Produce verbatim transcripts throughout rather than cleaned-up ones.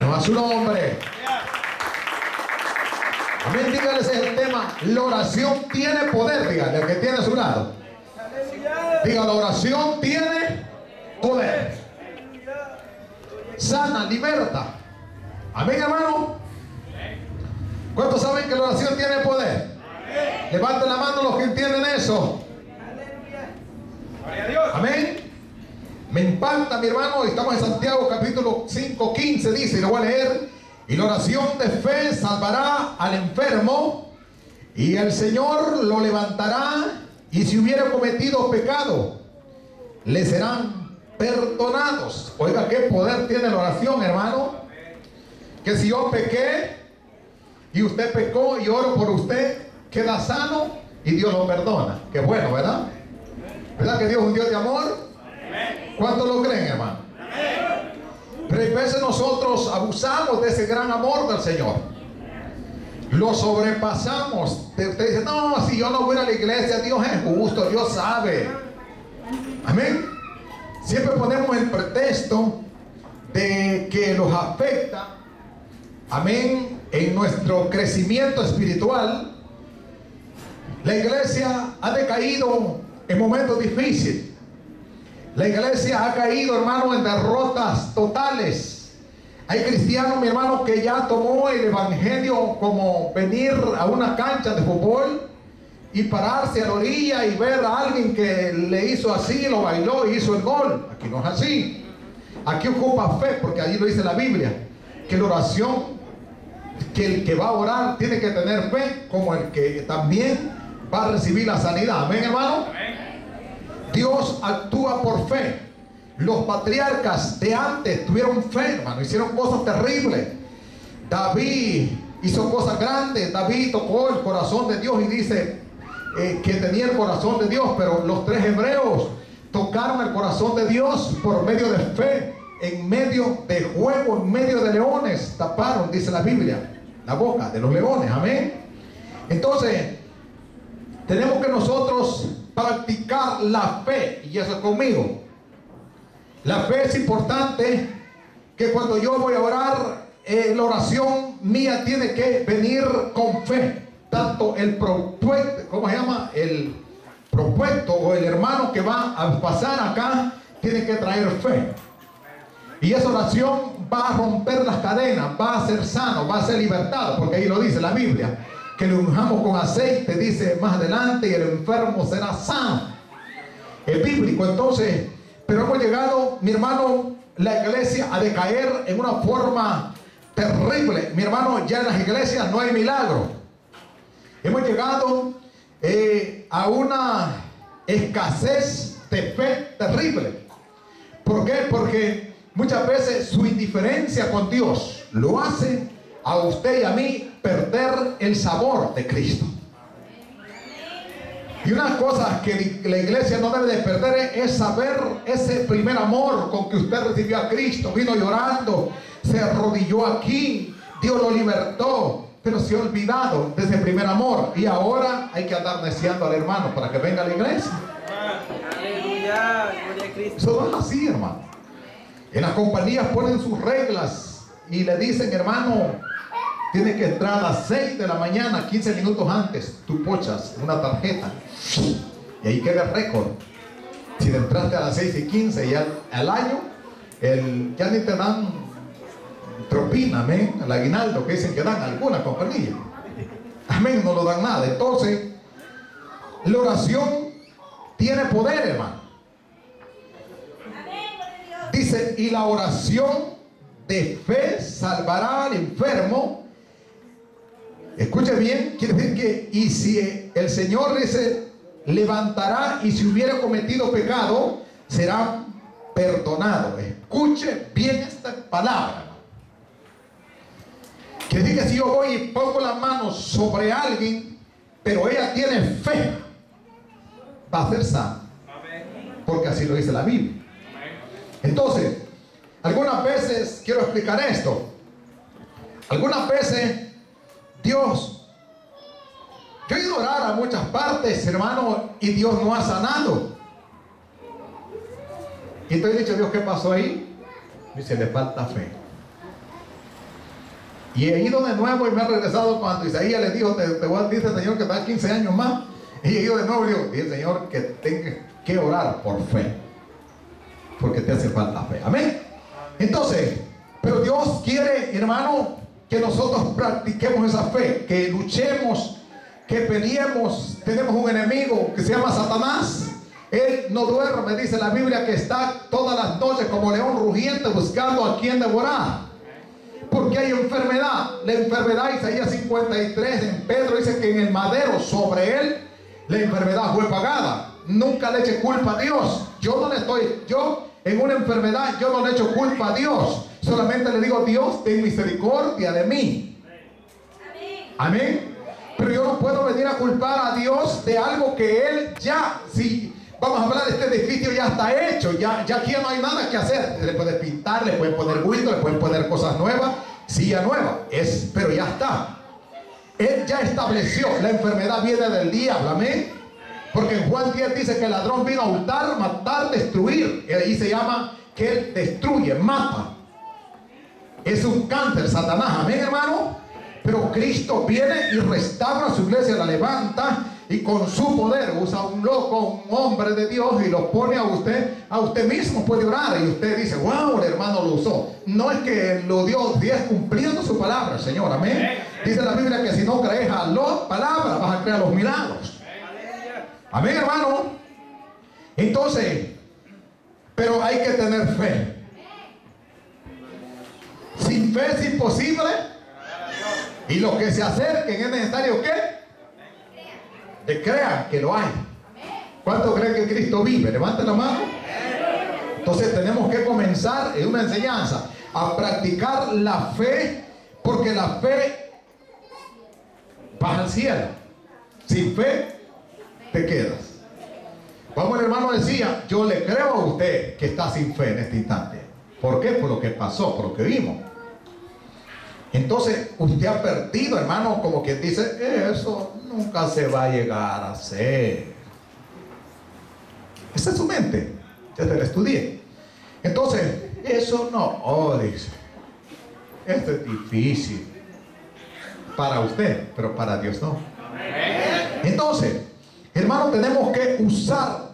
Alabemos a su nombre. Amén, dígale, ese es el tema. La oración tiene poder, dígale, el que tiene a su lado. Diga, la oración tiene poder. Sana, liberta. Amén, hermano. ¿Cuántos saben que la oración tiene poder? Levanten la mano los que entienden eso. Amén. Me impacta, mi hermano. Estamos en Santiago capítulo cinco, quince. Dice, y lo voy a leer: y la oración de fe salvará al enfermo, y el Señor lo levantará, y si hubiera cometido pecado, le serán perdonados. Oiga, qué poder tiene la oración, hermano. Que si yo pequé y usted pecó y oro por usted, queda sano y Dios lo perdona. Qué bueno, ¿verdad? ¿Verdad que Dios es un Dios de amor? ¿Cuántos lo creen, hermano? Pero hay veces nosotros abusamos de ese gran amor del Señor. Lo sobrepasamos. Usted dice, no, si yo no voy a la iglesia, Dios es justo, Dios sabe. Amén. Siempre ponemos el pretexto de que nos afecta, amén, en nuestro crecimiento espiritual. La iglesia ha decaído en momentos difíciles. La iglesia ha caído, hermano, en derrotas totales. Hay cristianos, mi hermano, que ya tomó el evangelio como venir a una cancha de fútbol y pararse a la orilla y ver a alguien que le hizo así, lo bailó y hizo el gol. Aquí no es así. Aquí ocupa fe, porque allí lo dice la Biblia, que la oración, que el que va a orar tiene que tener fe, como el que también va a recibir la sanidad. Amén, hermano. Amén. Dios actúa por fe. Los patriarcas de antes tuvieron fe, hermano, hicieron cosas terribles. David hizo cosas grandes. David tocó el corazón de Dios y dice eh, que tenía el corazón de Dios. Pero los tres hebreos tocaron el corazón de Dios por medio de fe. En medio de fuego, en medio de leones, taparon, dice la Biblia, la boca de los leones. Amén. Entonces tenemos que nosotros practicar la fe, y eso es conmigo. La fe es importante, que cuando yo voy a orar, eh, la oración mía tiene que venir con fe. Tanto el propuesto, ¿cómo se llama? El propuesto o el hermano que va a pasar acá tiene que traer fe. Y esa oración va a romper las cadenas, va a ser sano, va a ser libertado, porque ahí lo dice la Biblia, que le unjamos con aceite, dice más adelante, y el enfermo será sano. Es bíblico. Entonces, pero hemos llegado, mi hermano, la iglesia a decaer en una forma terrible. Mi hermano, ya en las iglesias no hay milagro. Hemos llegado eh, a una escasez de fe terrible. ¿Por qué? Porque muchas veces su indiferencia con Dios lo hace a usted y a mí perder el sabor de Cristo. Y una cosa que la iglesia no debe de perder es saber ese primer amor con que usted recibió a Cristo. Vino llorando, se arrodilló aquí, Dios lo libertó, pero se ha olvidado de ese primer amor. Y ahora hay que andar neciando al hermano para que venga a la iglesia. Aleluya, gloria a Cristo. Eso no es así, hermano. En las compañías ponen sus reglas y le dicen, hermano, tiene que entrar a las seis de la mañana, quince minutos antes. Tú pochas una tarjeta y ahí queda el récord. Si entraste a las seis y quince y al, al año, el, ya ni te dan propina, amén, el aguinaldo que dicen que dan alguna compañía. Amén, no lo dan nada. Entonces, la oración tiene poder, hermano. Dice, y la oración de fe salvará al enfermo. Escuche bien, quiere decir que, y si el Señor dice, levantará, y si hubiera cometido pecado, será perdonado. Escuche bien esta palabra. Quiere decir que si yo voy y pongo las manos sobre alguien, pero ella tiene fe, va a ser sana. Porque así lo dice la Biblia. Entonces, algunas veces, quiero explicar esto, algunas veces Dios, yo he ido a orar a muchas partes, hermano, y Dios no ha sanado. Y te he dicho, Dios, ¿qué pasó ahí? Dice, le falta fe. Y he ido de nuevo y me he regresado cuando Isaías le dijo, te, te voy a decir, Señor, que da quince años más. Y he ido de nuevo y digo, dice Señor, que tengas que orar por fe. Porque te hace falta fe. Amén. Entonces, pero Dios quiere, hermano, que nosotros practiquemos esa fe, que luchemos, que peleemos. Tenemos un enemigo que se llama Satanás. Él no duerme, dice la Biblia, que está todas las noches como león rugiente buscando a quien devorar. Porque hay enfermedad. La enfermedad, Isaías cincuenta y tres, en Pedro dice que en el madero sobre él la enfermedad fue pagada. Nunca le eche culpa a Dios. Yo no le estoy, yo en una enfermedad, yo no le echo culpa a Dios. Solamente le digo, Dios, ten misericordia de mí. Amén. Pero yo no puedo venir a culpar a Dios de algo que Él ya, si vamos a hablar de este edificio, ya está hecho. Ya, ya aquí no hay nada que hacer. Le puedes pintar, le pueden poner bulto, le pueden poner cosas nuevas, silla nueva. Es, pero ya está. Él ya estableció. La enfermedad viene del diablo. Amén. Porque en Juan diez dice que el ladrón vino a hurtar, matar, destruir. Y ahí se llama que Él destruye, mata. Es un cáncer, Satanás. Amén, hermano. Pero Cristo viene y restaura su iglesia, la levanta y con su poder usa un loco, un hombre de Dios y lo pone a usted, a usted mismo puede orar y usted dice, wow, el hermano lo usó. No es que lo dio diez cumpliendo su palabra, Señor, amén. Dice la Biblia que si no crees a las palabras vas a creer a los milagros. Amén, hermano. Entonces, pero hay que tener fe. Sin fe es imposible. Y los que se acerquen es necesario que que crean que lo hay. ¿Cuántos creen que Cristo vive? Levanten la mano. Entonces tenemos que comenzar en una enseñanza a practicar la fe, porque la fe vas al cielo. Sin fe te quedas. Como el hermano decía, yo le creo a usted que está sin fe en este instante. ¿Por qué? Por lo que pasó, por lo que vimos. Entonces usted ha perdido, hermano, como quien dice, eso nunca se va a llegar a hacer. Esa es su mente. Ya te la estudié. Entonces, eso no, oh, dice, esto es difícil para usted, pero para Dios no. Entonces, hermano, tenemos que usar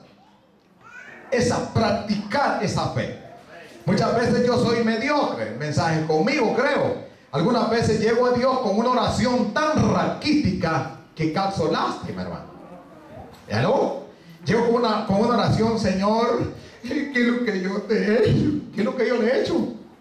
esa, practicar esa fe. Muchas veces yo soy mediocre, el mensaje es conmigo, creo. Algunas veces llego a Dios con una oración tan raquítica que causa lástima, hermano. ¿Aló? Llego con una, con una oración, Señor, ¿qué es lo que yo te he hecho? ¿Qué es lo que yo le he hecho?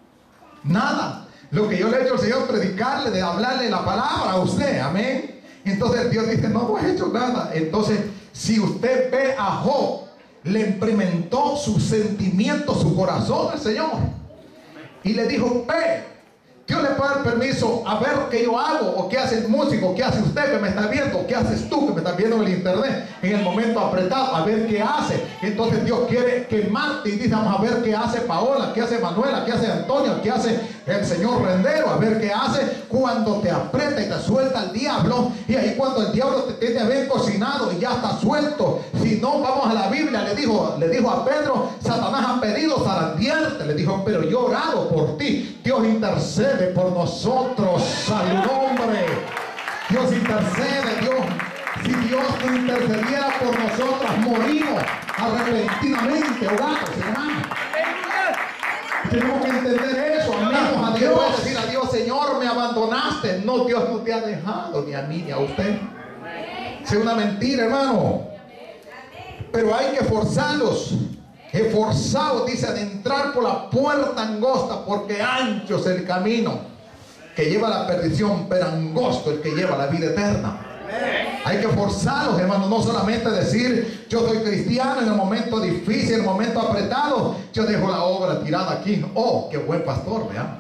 Nada. Lo que yo le he hecho al Señor, predicarle, de hablarle la palabra a usted, amén. Entonces Dios dice, no, no has hecho nada. Entonces, si usted ve a Job, le implementó sus sentimientos, su corazón al Señor. Y le dijo, ve. Dios le puede dar permiso a ver qué yo hago, o qué hace el músico, qué hace usted que me está viendo, qué haces tú que me estás viendo en el internet, en el momento apretado, a ver qué hace. Entonces Dios quiere quemarte y dice, vamos a ver qué hace Paola, qué hace Manuela, qué hace Antonio, qué hace el señor Rendero, a ver qué hace cuando te aprieta y te suelta el diablo. Y ahí cuando el diablo te tiene bien cocinado y ya está suelto. Si no, vamos a la Biblia, le dijo, le dijo a Pedro, Satanás ha pedido zarandearte, le dijo, pero yo he orado por ti. Dios intercede por nosotros, al nombre. Dios intercede, Dios. Si Dios no intercediera por nosotros, morimos arrepentinamente, orados, hermano. Tenemos que entender eso, amigos. A Dios, decir a Dios, Señor, me abandonaste. No, Dios no te ha dejado, ni a mí, ni a usted. Es una mentira, hermano. Pero hay que forzarlos. Esforzados, dice, de entrar por la puerta angosta, porque ancho es el camino que lleva a la perdición, pero angosto el que lleva a la vida eterna. Hay que forzarlos, hermanos, no solamente decir, yo soy cristiano en el momento difícil, en el momento apretado, yo dejo la obra tirada aquí. Oh, qué buen pastor, vean.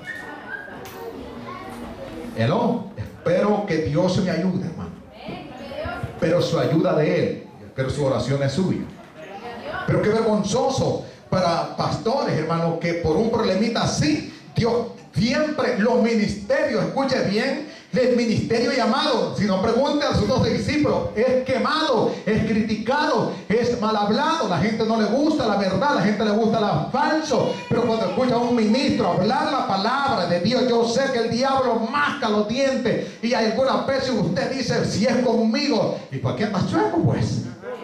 Hello, espero que Dios me ayude, hermano. Pero su ayuda de Él, pero su oración es suya. Pero qué vergonzoso para pastores, hermano, que por un problemita así, Dios Siempre los ministerios, escuche bien, el ministerio llamado, si no pregunte a sus doce discípulos, es quemado, es criticado, es mal hablado, la gente no le gusta la verdad, la gente le gusta lo falso, pero cuando escucha a un ministro hablar la palabra de Dios, yo sé que el diablo masca los dientes, y algunas veces usted dice, si es conmigo, ¿y por qué andas chueco pues?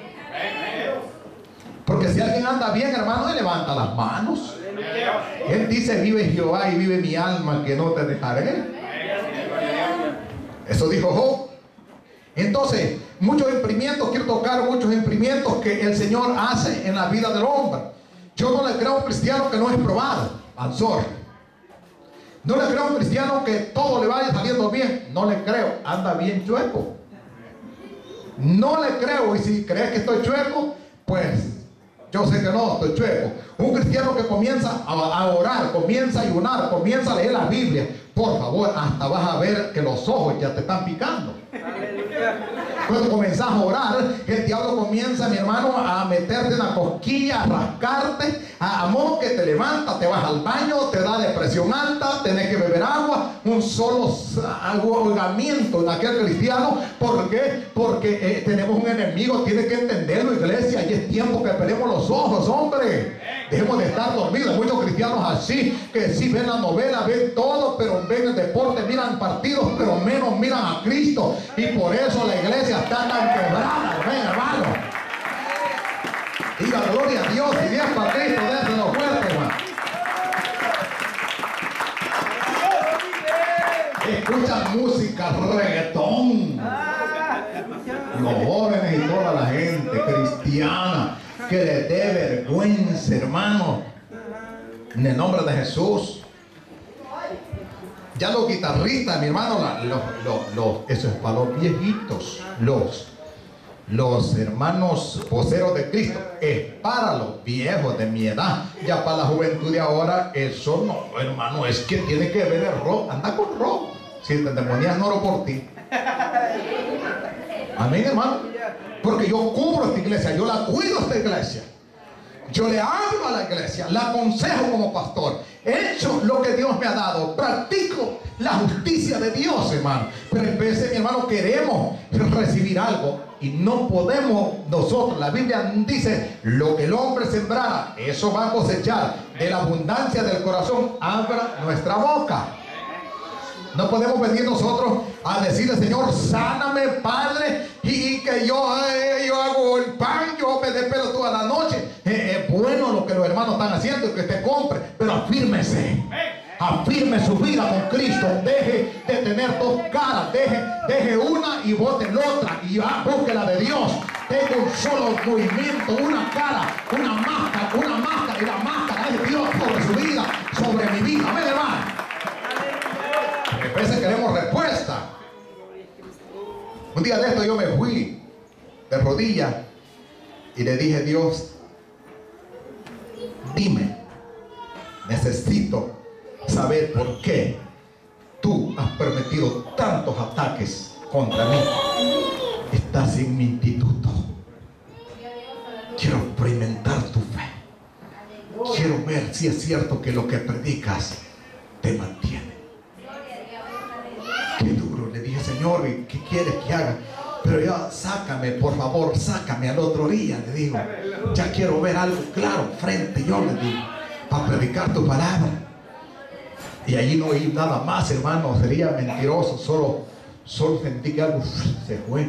Porque si alguien anda bien, hermano, él levanta las manos. Él dice, vive Jehová y vive mi alma, que no te dejaré. Eso dijo Job. Entonces, muchos imprimientos, quiero tocar muchos imprimientos que el Señor hace en la vida del hombre. Yo no le creo a un cristiano que no es probado. I'm sorry. No le creo a un cristiano que todo le vaya saliendo bien. No le creo, anda bien chueco. No le creo, y si crees que estoy chueco, pues yo sé que no, estoy chueco. Un cristiano que comienza a, a orar, comienza a ayunar, comienza a leer la Biblia, por favor, hasta vas a ver que los ojos ya te están picando. Cuando comenzás a orar, el diablo comienza, mi hermano, a meterte en la cosquilla, a rascarte, a amor que te levanta, te vas al baño, te da depresión alta, tenés que beber agua, un solo ahogamiento en aquel cristiano. ¿Por qué? Porque eh, tenemos un enemigo, tiene que entenderlo, iglesia, y es tiempo que peleemos los ojos, hombre. Dejemos de estar dormidos. Muchos cristianos así, que sí ven la novela, ven todo, pero ven el deporte, miran partidos, pero menos miran a Cristo. Y por eso la iglesia está tan quebrada. Ven, hermano. Diga gloria a Dios. Y Dios para Cristo, déselo fuerte, hermano. Escuchan música, reggaetón. Los jóvenes y toda la gente cristiana que les dé vergüenza, hermano, en el nombre de Jesús. Ya los guitarristas, mi hermano, la, los, los, los, eso es para los viejitos, los, los hermanos voceros de Cristo, es para los viejos de mi edad. Ya para la juventud de ahora, eso no, hermano, es que tiene que ver el rock, anda con rock, si te endemonias no oro por ti. Amén, hermano. Porque yo cubro esta iglesia, yo la cuido esta iglesia, yo le hablo a la iglesia, la aconsejo como pastor, he hecho lo que Dios me ha dado, practico la justicia de Dios, hermano. Pero a veces, mi hermano, queremos recibir algo y no podemos nosotros. La Biblia dice, lo que el hombre sembrara, eso va a cosechar. De la abundancia del corazón abra nuestra boca. No podemos venir nosotros a decirle, Señor, sáname, Padre, y que yo, eh, yo hago el pan, yo me despelo toda la noche. Eh, es bueno lo que los hermanos están haciendo, que usted compre, pero afírmese. Afirme su vida con Cristo. Deje de tener dos caras. Deje, deje una y bote la otra. Y ah, busque la de Dios. Tenga un solo movimiento, una cara, una máscara, una máscara. Y la máscara es Dios sobre su vida, sobre mi vida. Amén, hermano. A veces queremos respuesta. Un día de esto yo me fui de rodillas y le dije, Dios, dime, necesito saber por qué tú has permitido tantos ataques contra mí. Estás en mi instituto. Quiero experimentar tu fe. Quiero ver si es cierto que lo que predicas te mantiene. Qué duro, le dije, Señor, ¿qué quieres que haga? Pero ya, sácame, por favor, sácame al otro día, le digo. Ya quiero ver algo claro frente, yo le digo, para predicar tu palabra. Y allí no oí nada más, hermano, sería mentiroso, solo, solo sentí que algo se fue.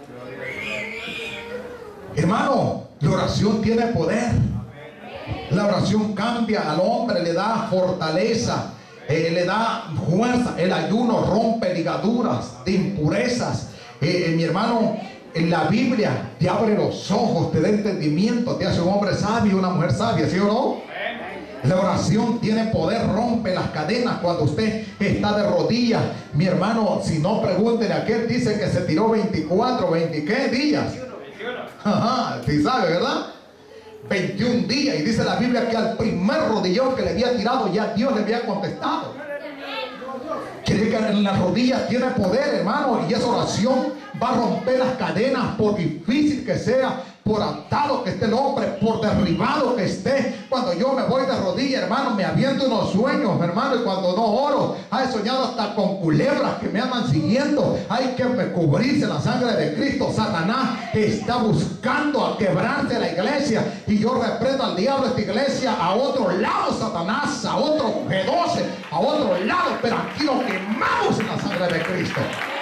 Hermano, la oración tiene poder. La oración cambia al hombre, le da fortaleza. Eh, le da fuerza. El ayuno rompe ligaduras de impurezas. Eh, eh, mi hermano, en la Biblia te abre los ojos, te da entendimiento, te hace un hombre sabio, una mujer sabia, ¿sí o no? La oración tiene poder, rompe las cadenas cuando usted está de rodillas. Mi hermano, si no, pregúntele a aquel, dice que se tiró veinticuatro, veinte, ¿qué días? Ajá, sí sabe, ¿verdad? veintiún días, y dice la Biblia que al primer rodillón que le había tirado ya Dios le había contestado. Quiere que en las rodillas tiene poder, hermano, y esa oración va a romper las cadenas, por difícil que sea, por atado que esté el hombre, por derribado que esté. Cuando yo me voy de rodillas, hermano, me aviento unos sueños, hermano, y cuando no oro, he soñado hasta con culebras que me andan siguiendo. Hay que cubrirse la sangre de Cristo. Satanás está buscando a quebrarse la iglesia, y yo reprendo al diablo esta iglesia a otro lado, Satanás, a otro G doce, a otro lado, pero aquí lo quemamos en la sangre de Cristo.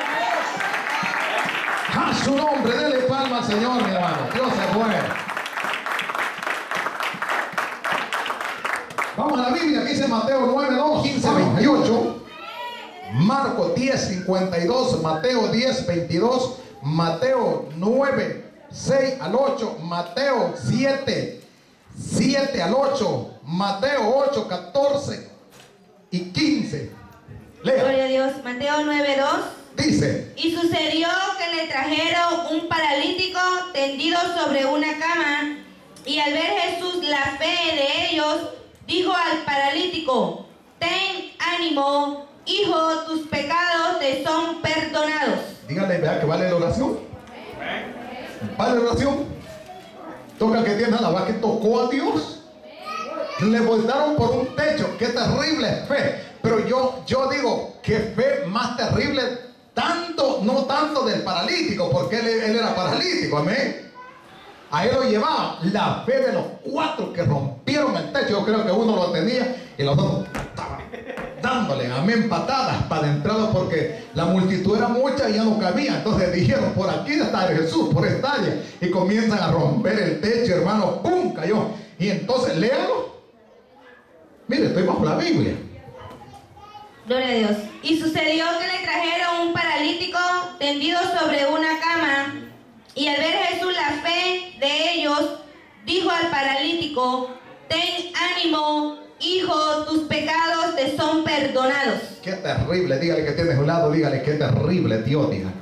A su nombre, dele palma al Señor, mi hermano. Dios es bueno. Vamos a la Biblia, que dice Mateo nueve, dos, quince, veintiocho. Marcos diez, cincuenta y dos. Mateo diez, veintidós. Mateo nueve, seis al ocho. Mateo siete, siete al ocho. Mateo ocho, catorce y quince. Lea. Gloria a Dios. Mateo nueve, dos. Dice: y sucedió que le trajeron un paralítico tendido sobre una cama, y al ver Jesús la fe de ellos, dijo al paralítico: ten ánimo, hijo, tus pecados te son perdonados. Dígale, vea que vale la oración. Vale la oración. Toca que tiene la va que tocó a Dios. Le voltaron por un techo. Qué terrible fe. Pero yo, yo digo, qué fe más terrible. Tanto, no tanto del paralítico, porque él, él era paralítico, amén. A él lo llevaba la fe de los cuatro que rompieron el techo. Yo creo que uno lo tenía y los otros estaban dándole, amén, patadas para adentrar, porque la multitud era mucha y ya no cabía. Entonces dijeron: por aquí está Jesús, por esta área, y comienzan a romper el techo, hermano. ¡Pum! Cayó. Y entonces léalo. Mire, estoy bajo la Biblia. Gloria a Dios. Y sucedió que le trajeron un paralítico tendido sobre una cama, y al ver Jesús la fe de ellos, dijo al paralítico: ten ánimo, hijo, tus pecados te son perdonados. Qué terrible. Dígale que tienes a un lado, dígale: qué terrible, Dios, diga.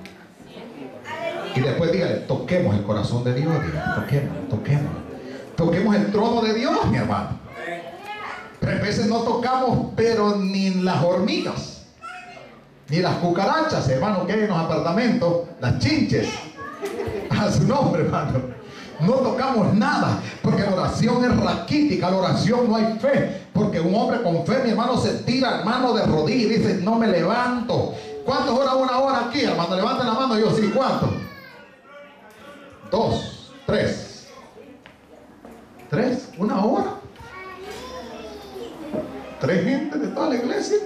Y después dígale: toquemos el corazón de Dios, diga. Toquemos, toquemos. Toquemos el trono de Dios, mi hermano. Pero a veces no tocamos, pero ni las hormigas, ni las cucarachas, hermano, que hay en los apartamentos, las chinches, a su nombre, hermano. No tocamos nada, porque la oración es raquítica, la oración no hay fe. Porque un hombre con fe, mi hermano, se tira, hermano, de rodillas y dice: no me levanto. ¿Cuántos horas? Una hora aquí, hermano. Levanten la mano. Yo sí, ¿cuánto? Dos, tres. ¿Tres? ¿Una hora? ¿Tres gente de toda la iglesia?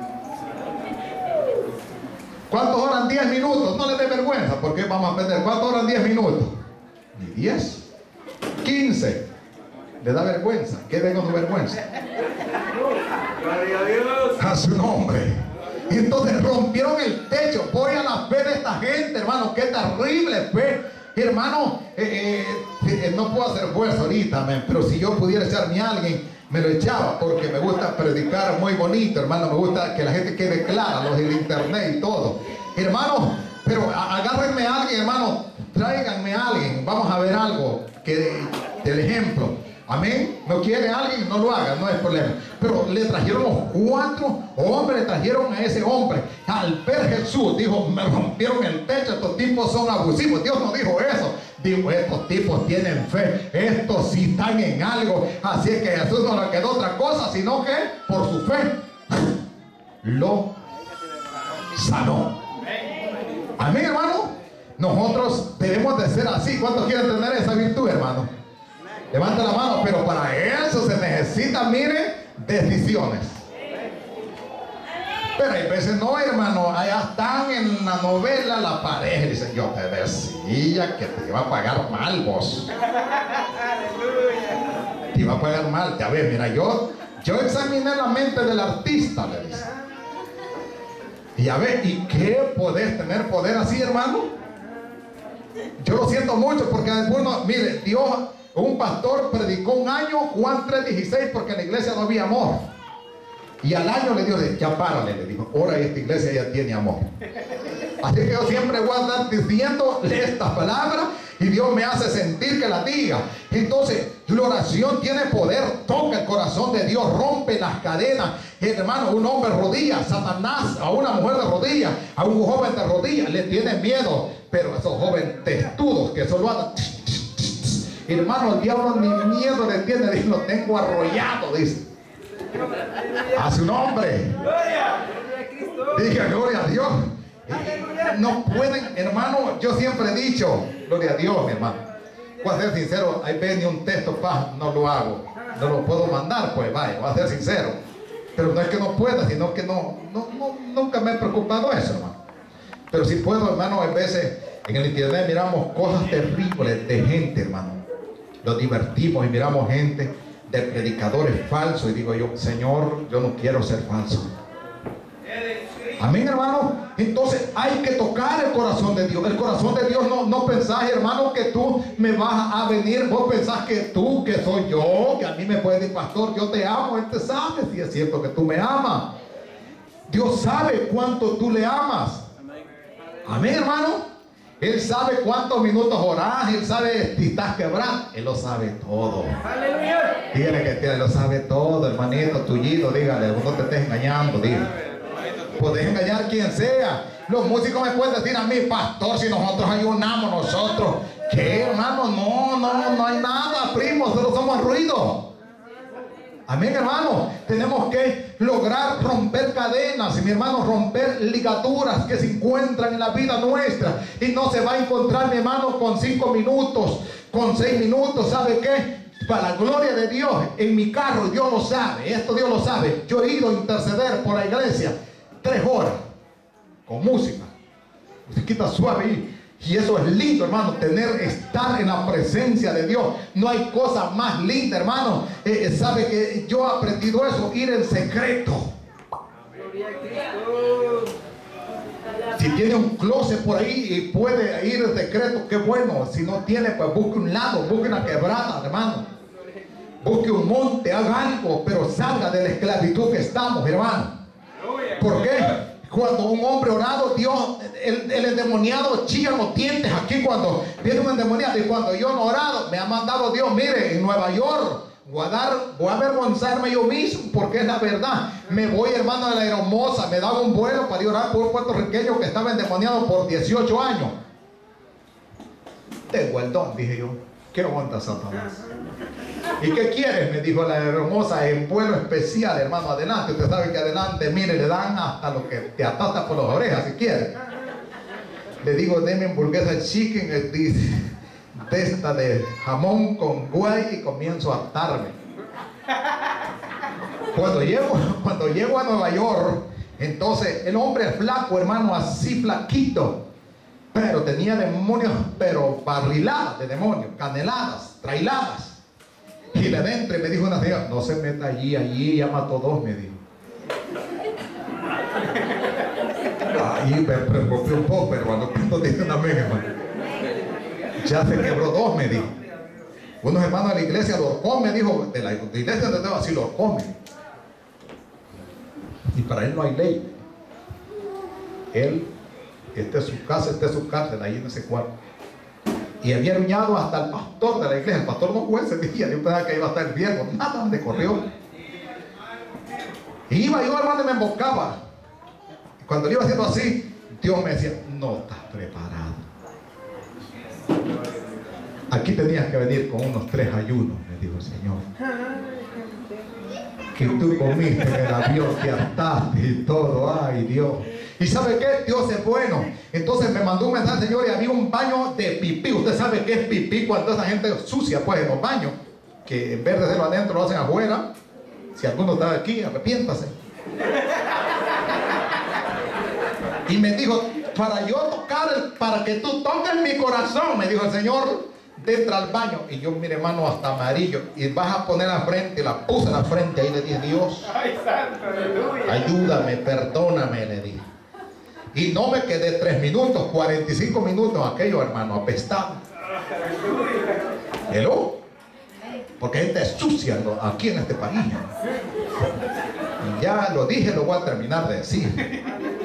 ¿Cuántos oran? Diez minutos. No les dé vergüenza, porque vamos a perder. ¿Cuántos oran? Diez minutos. Ni diez. Quince. Le da vergüenza. ¿Qué tengo de vergüenza? Gloria a Dios. A su nombre. Y entonces rompieron el techo. Voy a la fe de esta gente, hermano. Qué terrible fe. Hermano, eh, eh, eh, no puedo hacer fuerza ahorita, man, pero si yo pudiera echarme a alguien, me lo echaba, porque me gusta predicar muy bonito, hermano. Me gusta que la gente quede clara, los del internet y todo, hermano. Pero agárrenme a alguien, hermano. Tráiganme a alguien. Vamos a ver algo que, del ejemplo. Amén. No quiere alguien, no lo haga, no es problema. Pero le trajeron los cuatro hombres, le trajeron a ese hombre. Al ver Jesús, dijo: me rompieron el techo, estos tipos son abusivos. Dios no dijo eso. Dijo: estos tipos tienen fe, estos sí están en algo. Así es que a Jesús no le quedó otra cosa, sino que por su fe lo sanó. Amén, hermano. Nosotros debemos de ser así. ¿Cuántos quieren tener esa virtud, hermano? Levanta la mano. Pero para eso se necesita, mire, decisiones. Pero hay veces no, hermano. Allá están en la novela la pareja y dicen: yo te decía que te iba a pagar mal, vos. Te iba a pagar mal. Ya ves, mira, yo, yo examiné la mente del artista, le dice. Y ya ves, ¿y qué podés tener poder así, hermano? Yo lo siento mucho, porque algunos, mire, Dios, un pastor predicó un año Juan tres dieciséis, porque en la iglesia no había amor. Y al año le dijo: ya párale, le dijo, ahora esta iglesia ya tiene amor. Así que yo siempre voy a estar diciéndole estas palabras, y Dios me hace sentir que las diga. Entonces, la oración tiene poder, toca el corazón de Dios, rompe las cadenas. Hermano, un hombre de rodillas, Satanás, a una mujer de rodillas, a un joven de rodillas, le tiene miedo. Pero esos jóvenes testudos que solo andan, Hermano, el diablo ni miedo le tiene, dice, lo tengo arrollado, dice. A su nombre. Diga gloria a Dios. No pueden, hermano, yo siempre he dicho, gloria a Dios, mi hermano. Voy a ser sincero, ahí ven ni un texto, pa, no lo hago. No lo puedo mandar, pues vaya, voy a ser sincero. Pero no es que no pueda, sino que no, no, no nunca me he preocupado eso, hermano. Pero si puedo, hermano, a veces en el internet miramos cosas terribles de gente, hermano. Nos divertimos y miramos gente de predicadores falsos y digo yo, Señor, yo no quiero ser falso. Amén, hermano. Entonces hay que tocar el corazón de Dios. El corazón de Dios, no, no pensás, hermano, que tú me vas a venir. Vos pensás que tú, que soy yo, que a mí me puede decir, pastor, yo te amo. Él te sabe si es cierto que tú me amas. Dios sabe cuánto tú le amas. Amén, hermano. Él sabe cuántos minutos orás. Él sabe si estás quebrado. Él lo sabe todo. Aleluya. Dígale que Él lo sabe todo, hermanito, tuyito. Dígale, no te estés engañando. Dígale. Podés engañar a quien sea. Los músicos me pueden decir a mí, pastor, si nosotros ayunamos nosotros. ¿Qué, hermano? No, no, no hay nada, primo. Solo somos ruido. Amén, hermano. Tenemos que lograr romper cadenas, y mi hermano, romper ligaduras que se encuentran en la vida nuestra. Y no se va a encontrar, mi hermano, con cinco minutos, con seis minutos. ¿Sabe qué? Para la gloria de Dios, en mi carro, Dios lo sabe. Esto Dios lo sabe. Yo he ido a interceder por la iglesia tres horas con música, musiquita suave y, y eso es lindo, hermano, tener, estar en la presencia de Dios. No hay cosa más linda, hermano. Eh, sabe que yo he aprendido eso, ir en secreto. Si tiene un closet por ahí y puede ir en secreto, qué bueno. Si no tiene, pues busque un lado, busque una quebrada, hermano, busque un monte, haga algo, pero salga de la esclavitud que estamos, hermano. ¿Por qué? Cuando un hombre orado, Dios, el, el endemoniado chilla los dientes aquí cuando viene un endemoniado. Y cuando yo no orado, me ha mandado Dios, mire, en Nueva York, voy a, dar, voy a avergonzarme yo mismo, porque es la verdad. Me voy, hermano, a la Hermosa, me daba un vuelo para ir a orar por un puertorriqueño que estaba endemoniado por dieciocho años. Tengo el don, dije yo. ¿Qué onda, Satanás? ¿Y qué quieres? Me dijo la Hermosa, en vuelo especial, hermano, adelante. Usted sabe que adelante, mire, le dan hasta lo que te atasta por las orejas, si quiere. Le digo, deme hamburguesa chicken, de esta de jamón con guay, y comienzo a atarme. Cuando llego, cuando llego a Nueva York, entonces el hombre flaco, hermano, así flaquito, pero tenía demonios, pero barriladas de demonios, caneladas, trailadas. Y le adentro y me dijo una señora, no se meta allí, allí ya mató dos, me dijo. Ahí me preocupé un poco, pero cuando cuando dije una amén, hermano, ya se quebró dos, me dijo. Unos hermanos de la iglesia lo horcó, me dijo, de la iglesia de Dios, así lo horcó. Y para él no hay ley. Él, esta es su casa, esta es su cárcel, ahí en ese cuarto. Y había aruñado hasta el pastor de la iglesia. El pastor no fue ese día. Yo pensaba que iba a estar viejo. Nada, me corrió. Y iba yo, hermano, y me emboscaba. Y cuando le iba haciendo así, Dios me decía, no estás preparado. Aquí tenías que venir con unos tres ayunos, me dijo el Señor. Que tú comiste en el avión, que hartaste y todo. Ay, Dios. ¿Y sabe qué? Dios es bueno. Entonces me mandó un mensaje, Señor, y había un baño de pipí. Usted sabe qué es pipí cuando esa gente sucia, pues, en los baños, que en vez de hacerlo adentro lo hacen afuera. Si alguno está aquí, arrepiéntase. Y me dijo, para yo tocar, el, para que tú toques mi corazón, me dijo el Señor, entra al baño. Y yo, mire, hermano, hasta amarillo. Y vas a poner la frente, la puse la frente. Ahí le dije, Dios, ayúdame, perdóname, le dije. Y no me quedé tres minutos, cuarenta y cinco minutos aquello, hermano, apestado. Hello. Porque gente es sucia aquí en este país. Y ya lo dije, lo voy a terminar de decir.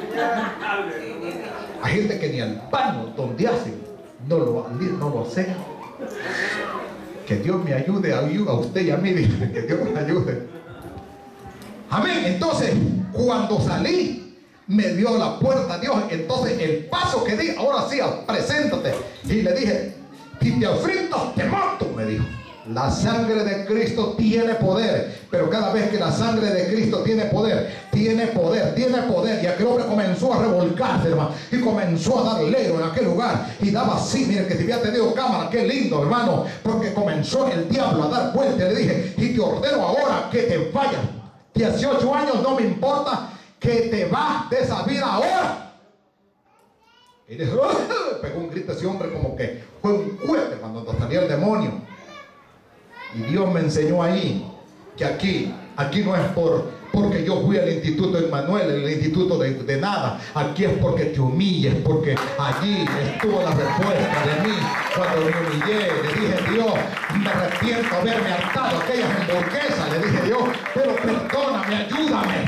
Hay gente que ni al baño donde hacen no lo, no lo hacen. Que Dios me ayude, ayude a usted y a mí, dice, que Dios me ayude. Amén. Entonces, cuando salí, me dio la puerta a Dios. Entonces, el paso que di, ahora sí, preséntate. Y le dije, Si te afrentas, te mato, me dijo. La sangre de Cristo tiene poder, pero cada vez que la sangre de Cristo tiene poder, tiene poder, tiene poder. Y aquel hombre comenzó a revolcarse, hermano, y comenzó a dar lero en aquel lugar, y daba así. Miren, que si hubiera tenido cámara, qué lindo, hermano, porque comenzó el diablo a dar vueltas. Le dije, y te ordeno ahora que te vayas. dieciocho años, no me importa, que te vas de esa vida ahora. Y le dijo, pegó un grito ese hombre como que fue un cohete cuando salió el demonio. Y Dios me enseñó ahí que aquí, aquí no es por, porque yo fui al instituto Emmanuel, el instituto de, de nada. Aquí es porque te humilles, porque allí estuvo la respuesta de mí. Cuando me humillé, le dije, Dios, me arrepiento de haberme hartado aquellas hamburguesas. Le dije, Dios, pero perdóname, ayúdame.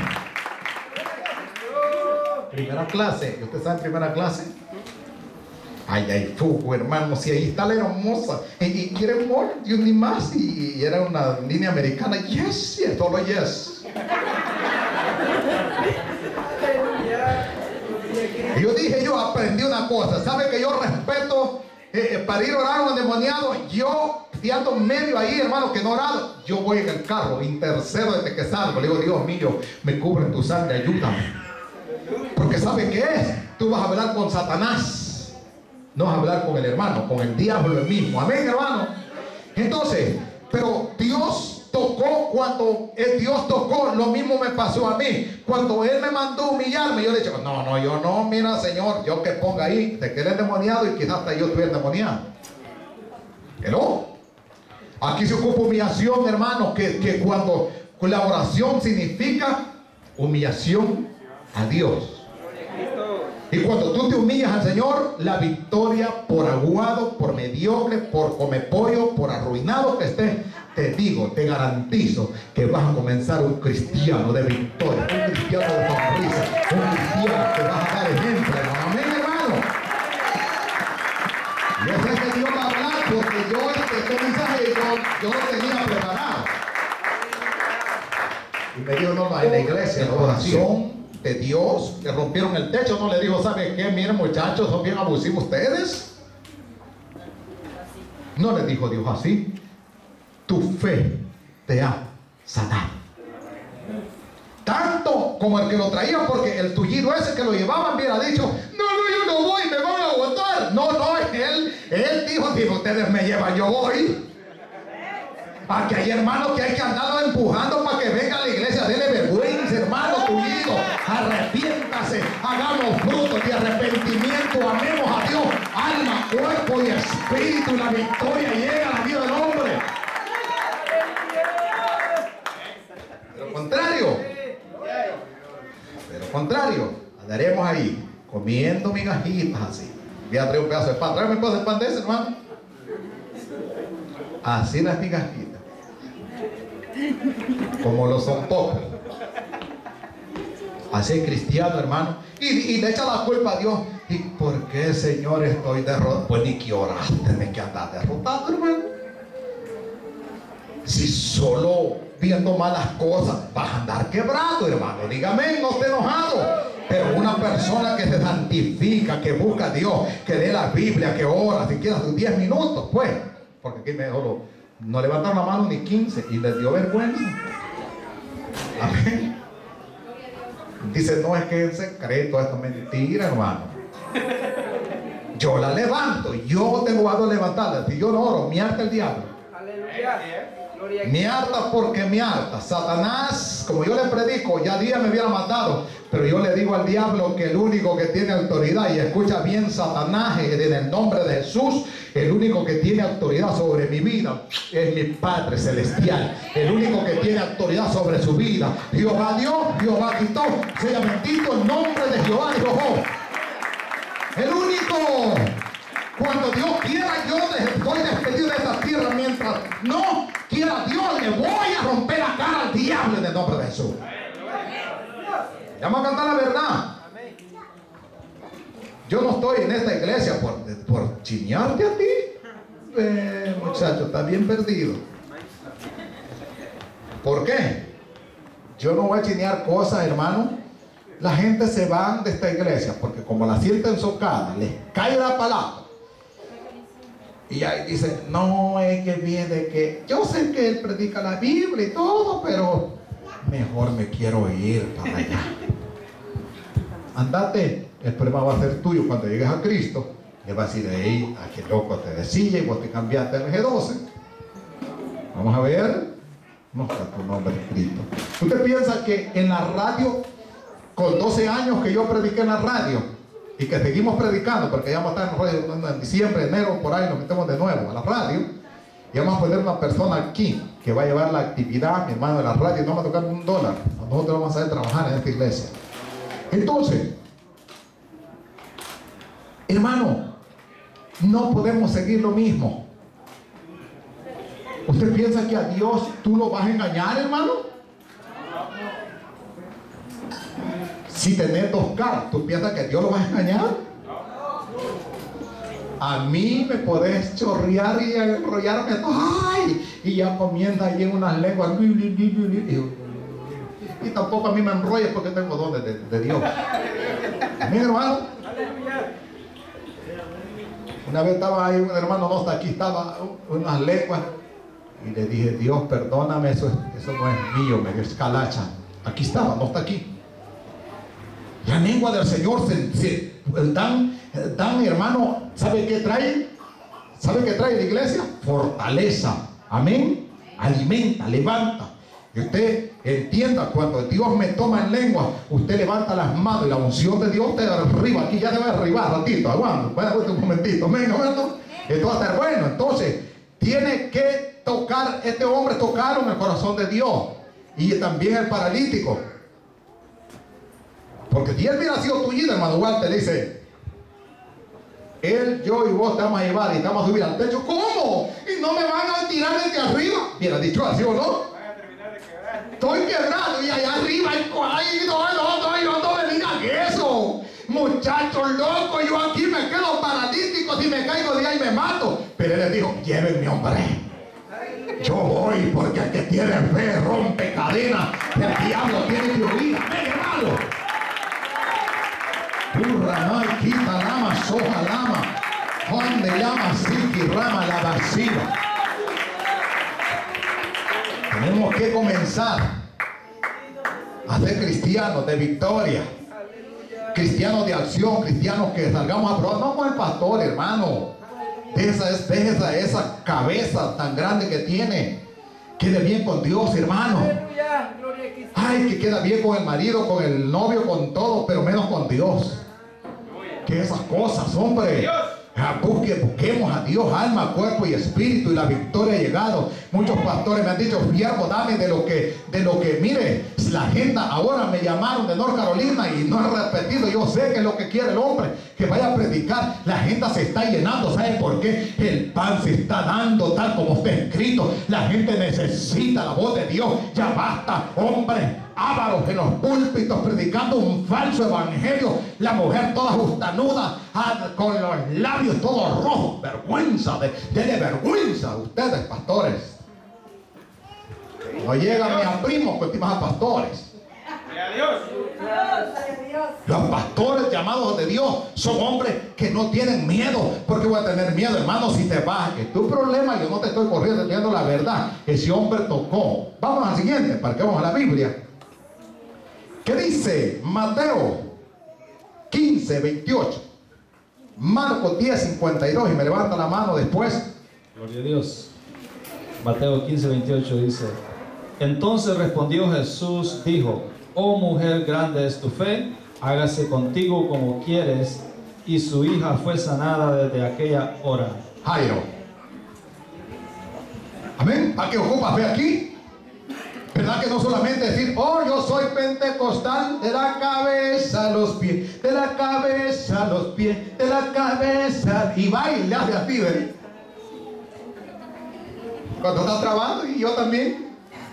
Primera clase, ¿usted sabe primera clase? Ay, ay, fuego, hermano, si ahí está la hermosa. Y, y quiere more, y ni más. Y, y era una línea americana. Yes, yes, solo yes. Y yo dije, yo aprendí una cosa. ¿Sabe que yo respeto eh, para ir a orar a un endemoniado? Yo, si ando medio ahí, hermano, que no orado, yo voy en el carro, intercedo desde que salgo. Le digo, Dios mío, me cubre tu sangre, ayúdame. Porque ¿sabe qué es? Tú vas a hablar con Satanás. No vas a hablar con el hermano, con el diablo el mismo. Amén, hermano. Entonces, pero Dios tocó cuando el Dios tocó, lo mismo me pasó a mí. Cuando Él me mandó a humillarme, yo le dije, no, no, yo no, mira, Señor, yo que ponga ahí, de que eres endemoniado y quizás hasta yo estuviera endemoniado. Que no. Aquí se ocupa humillación, hermano, que, que cuando la oración significa humillación a Dios. Y cuando tú te humillas al Señor, la victoria, por aguado, por mediocre, por come pollo, por arruinado que esté, te digo, te garantizo que vas a comenzar un cristiano de victoria, un cristiano de sonrisa, un cristiano que vas a dar ejemplo, hermano. Amén, hermano. Yo sé que Dios va a hablar porque yo este mensaje yo, yo lo tenía preparado. Y me dijo, no, no, en la iglesia, la oración de Dios, le rompieron el techo, no le dijo, ¿sabe qué? Miren, muchachos, son bien abusivos ustedes. No le dijo Dios así. Tu fe te ha sanado. Tanto como el que lo traía, porque el tullido ese que lo llevaban hubiera dicho, no, no, yo no voy, me van a aguantar. No, no, él, él dijo, si ustedes me llevan, yo voy. Aquí hay hermanos que hay que andarlo empujando para que venga a la iglesia. Dele vergüenza, hermano tullido. Arrepiéntase, hagamos frutos de arrepentimiento, amemos a Dios, alma, cuerpo y espíritu, y la victoria llega a la vida del hombre. De lo contrario, de lo contrario, andaremos ahí comiendo migajitas así. Voy a traer un pedazo de pan. Tráeme un pedazo de pan de ese, hermano. Así las migajitas. Como lo son pocos. Así cristiano, hermano. Y, y le echa la culpa a Dios. ¿Y por qué, Señor, estoy derrotado? Pues ni que oraste, ni que andas derrotado, hermano. Si solo viendo malas cosas vas a andar quebrado, hermano. Dígame, no esté enojado. Pero una persona que se santifica, que busca a Dios, que lee la Biblia, que ora, siquiera sus diez minutos, pues. Porque aquí me solo no levantaron la mano ni quince y les dio vergüenza. Amén. Dice, no, es que en secreto, esto es mentira, hermano. Yo la levanto, yo tengo a levantarla. Si yo no oro, me harta el diablo. Aleluya. Me harta porque me harta. Satanás, como yo le predico, ya día me hubiera matado, pero yo le digo al diablo que el único que tiene autoridad, y escucha bien, Satanás, en el nombre de Jesús, el único que tiene autoridad sobre mi vida es mi Padre Celestial. El único que tiene autoridad sobre su vida, Jehová Dios, Jehová quitó. Sea bendito el nombre de Jehová, dijo Job. El único. Cuando Dios quiera, yo estoy despedido de esta tierra. Mientras no quiera Dios, le voy a romper la cara al diablo en el nombre de Jesús. Vamos a cantar la verdad. Yo no estoy en esta iglesia por, por chinearte a ti. Eh, muchacho, estás bien perdido. ¿Por qué? Yo no voy a chinear cosas, hermano. La gente se va de esta iglesia porque como la sienten socada, les cae la palabra. Y ahí dice, no, es que viene que, yo sé que él predica la Biblia y todo, pero mejor me quiero ir para allá. Andate, el problema va a ser tuyo cuando llegues a Cristo. Le vas a decir, hey, a qué loco te decía y vos te cambiaste al G doce. Vamos a ver, no está tu nombre escrito. ¿Usted piensa que en la radio, con doce años que yo prediqué en la radio, y que seguimos predicando, porque ya vamos a estar en, en diciembre, enero, por ahí nos metemos de nuevo a la radio, y vamos a poner una persona aquí que va a llevar la actividad, mi hermano, de la radio, y no va a tocar un dólar? Nosotros vamos a ir a trabajar en esta iglesia. Entonces, hermano, no podemos seguir lo mismo. ¿Usted piensa que a Dios tú lo vas a engañar, hermano? Si tenés dos caras, ¿tú piensas que Dios lo vas a engañar? A mí me podés chorrear y enrollarme, ¡ay! Y ya comienza allí en unas lenguas. Y tampoco a mí me enrolles porque tengo dones de, de Dios. Mi hermano, una vez estaba ahí un hermano, no está aquí, estaba unas lenguas. Y le dije, Dios, perdóname, eso, eso no es mío, me es calacha. Aquí estaba, no está aquí. La lengua del Señor se, se dan, dan, hermano, ¿sabe qué trae? ¿Sabe qué trae la iglesia? Fortaleza, amén, alimenta, levanta. Y usted entienda, cuando Dios me toma en lengua, usted levanta las manos y la unción de Dios te arriba. Aquí ya debe arribar, ratito, aguanta, puede un momentito, venga, bueno, esto va a estar bueno. Entonces, tiene que tocar, este hombre tocaron el corazón de Dios, y también el paralítico. Porque si él hubiera sido tuyo, hermano Walter, dice, él, yo y vos te vamos a llevar y te vamos a subir al techo. ¿Cómo? Y no me van a tirar desde arriba. Hubiera dicho así, ¿o no? Estoy quebrado y allá arriba hay ahí, no, no, no, no, no me digan eso. Muchachos locos, yo aquí me quedo paralítico, si me caigo de ahí me mato. Pero él les dijo, llévenme, hombre. Yo voy, porque el que tiene fe rompe cadenas. El diablo tiene que huir. Amén, hermano. Rama, quita lama, soja lama, Juan de llama, siki, rama, la vacía. Tenemos que comenzar a ser cristianos de victoria, cristianos de acción, cristianos que salgamos a probar. No con el pastor, hermano. Deja esa, esa, esa cabeza tan grande que tiene. Quede bien con Dios, hermano. Ay, que queda bien con el marido, con el novio, con todo, pero menos con Dios. Que esas cosas, hombre. Busque, busquemos a Dios, alma, cuerpo y espíritu, y la victoria ha llegado. Muchos pastores me han dicho, siervo, dame de lo que, de lo que, mire, la agenda. Ahora me llamaron de North Carolina y no he repetido. Yo sé que es lo que quiere el hombre, que vaya a predicar. La agenda se está llenando. ¿Sabe por qué? El pan se está dando tal como está escrito. La gente necesita la voz de Dios. Ya basta, hombre, ávaros en los púlpitos predicando un falso evangelio. La mujer toda justanuda, con los labios todos rojos. Vergüenza, de, de vergüenza a ustedes, pastores. No llegan ni a primos, pues más a pastores. Los pastores llamados de Dios son hombres que no tienen miedo. Porque voy a tener miedo, hermano, si te vas. Es tu problema, yo no te estoy corriendo, diciendo la verdad. Ese hombre tocó. Vamos al siguiente, para que vamos a la Biblia. ¿Qué dice Mateo quince, veintiocho? Marcos diez, cincuenta y dos. Y me levanta la mano después. Gloria a Dios. Mateo quince, veintiocho dice: entonces respondió Jesús, dijo: oh mujer, grande es tu fe, hágase contigo como quieres. Y su hija fue sanada desde aquella hora. Jairo. Amén. ¿Para qué ocupa fe aquí? ¿Verdad que no solamente decir, oh, yo soy pentecostal, de la cabeza a los pies, de la cabeza a los pies, de la cabeza, y va y le hace así, ¿ven? Cuando está trabajando, y yo también.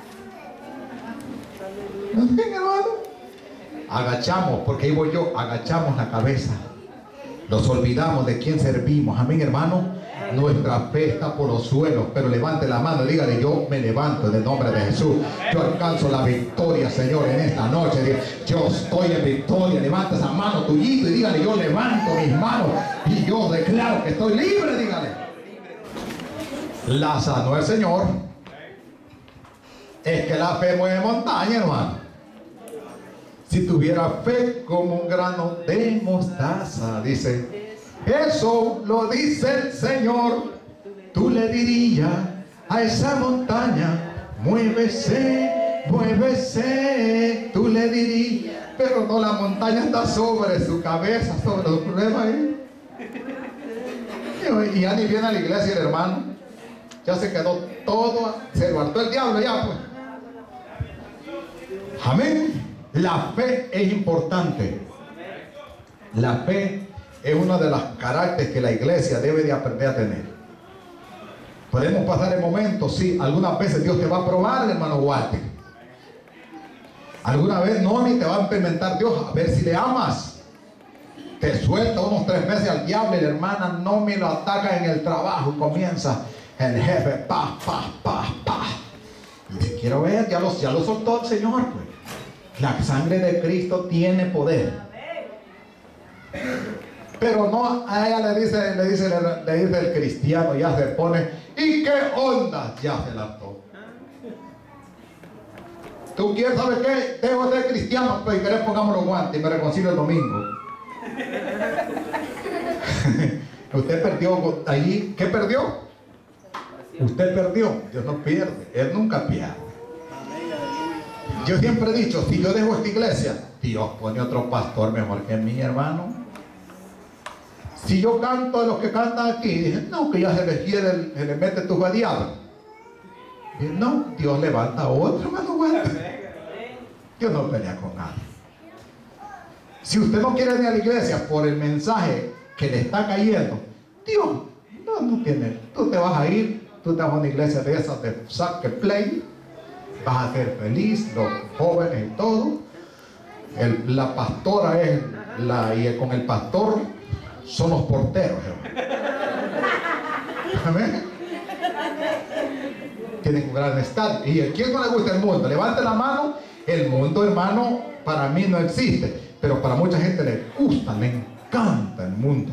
Amén, hermano. Agachamos, porque ahí voy yo, agachamos la cabeza. Nos olvidamos de quién servimos. Amén, hermano. Nuestra fe está por los suelos, pero levante la mano y dígale: yo me levanto en el nombre de Jesús. Yo alcanzo la victoria, Señor, en esta noche. Yo estoy en victoria. Levanta esa mano tuyito y dígale: yo levanto mis manos y yo declaro que estoy libre. Dígale. La sanó el Señor. Es que la fe mueve montaña, hermano. Si tuviera fe como un grano de mostaza, dice, eso lo dice el Señor, tú le dirías a esa montaña, muévese, muévese, tú le dirías, pero no, la montaña está sobre su cabeza, sobre los problemas ahí. Y ya ni viene a la iglesia el hermano, ya se quedó todo, se lo hartó el diablo ya, pues. Amén. La fe es importante. La fe es uno de los caracteres que la iglesia debe de aprender a tener. Podemos pasar el momento, sí, algunas veces Dios te va a probar, hermano Walter. Alguna vez no, ni te va a implementar Dios, a ver si le amas. Te suelta unos tres meses al diablo y la hermana no me lo ataca en el trabajo. Comienza el jefe, pa, pa, pa, pa. Y te quiero ver, ya lo, ya lo soltó el Señor, pues. La sangre de Cristo tiene poder. Pero no, a ella le dice, le dice, le, le dice el cristiano, ya se pone, ¿y qué onda? Ya se largó. ¿Tú quieres saber qué? Dejo de ser cristiano, pero si querés pongamos los guantes y me reconcilio el domingo. Usted perdió allí, ¿qué perdió? Usted perdió, Dios no pierde, Él nunca pierde. Yo siempre he dicho, si yo dejo esta iglesia, Dios pone otro pastor mejor que mí, hermano. Si yo canto a los que cantan aquí, dicen, no, que ya se les quiere, se les mete tu diablo. No, Dios levanta a otro, hermano. Bueno, Dios no pelea con nadie. Si usted no quiere ir a la iglesia por el mensaje que le está cayendo, Dios no, no tiene. Tú te vas a ir, tú te vas a una iglesia de esas de saque play. Vas a ser feliz, los jóvenes y todo. El, la pastora es la, y con el pastor son los porteros. Amén. Tienen un gran estadio. ¿Y a quién no le gusta el mundo? Levante la mano. El mundo, hermano, para mí no existe, pero para mucha gente le gusta, le encanta el mundo.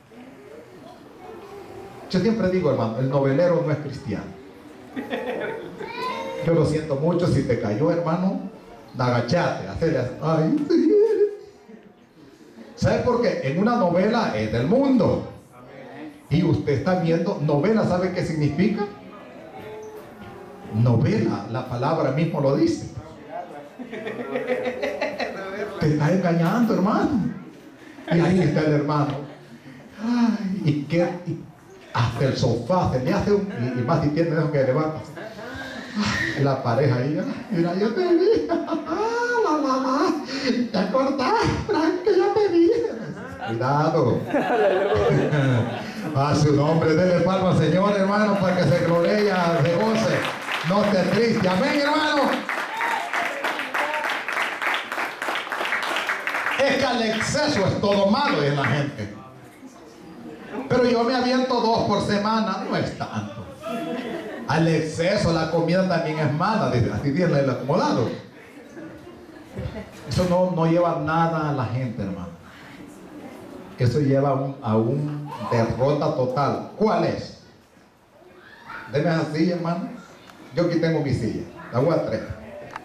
Yo siempre digo, hermano, el novelero no es cristiano. Yo lo siento mucho, si te cayó, hermano, agachate, hacerle así. Ay, sí. ¿Sabe por qué? En una novela es del mundo. Y usted está viendo, novela, ¿sabe qué significa? Novela, la palabra mismo lo dice. Te está engañando, hermano. Y ahí está el hermano. Ay, y que y hasta el sofá se le hace un, y, y más si tiene eso que levanta. La pareja ahí, mira, yo te vi, la, la, la. ¿Te acordás, Frank, que yo te vi? Cuidado. A su nombre, denle palma al Señor, hermano, para que se gloria, se goce, no esté triste. Amén, hermano. Es que al exceso es todo malo en la gente. Pero yo me aviento dos por semana, no es tanto. Al exceso la comida también es mala, así bien el acomodado. Eso no, no lleva nada a la gente, hermano. Eso lleva a un, a un derrota total. ¿Cuál es? Deme esa silla, hermano. Yo aquí tengo mi silla, la voy a traer.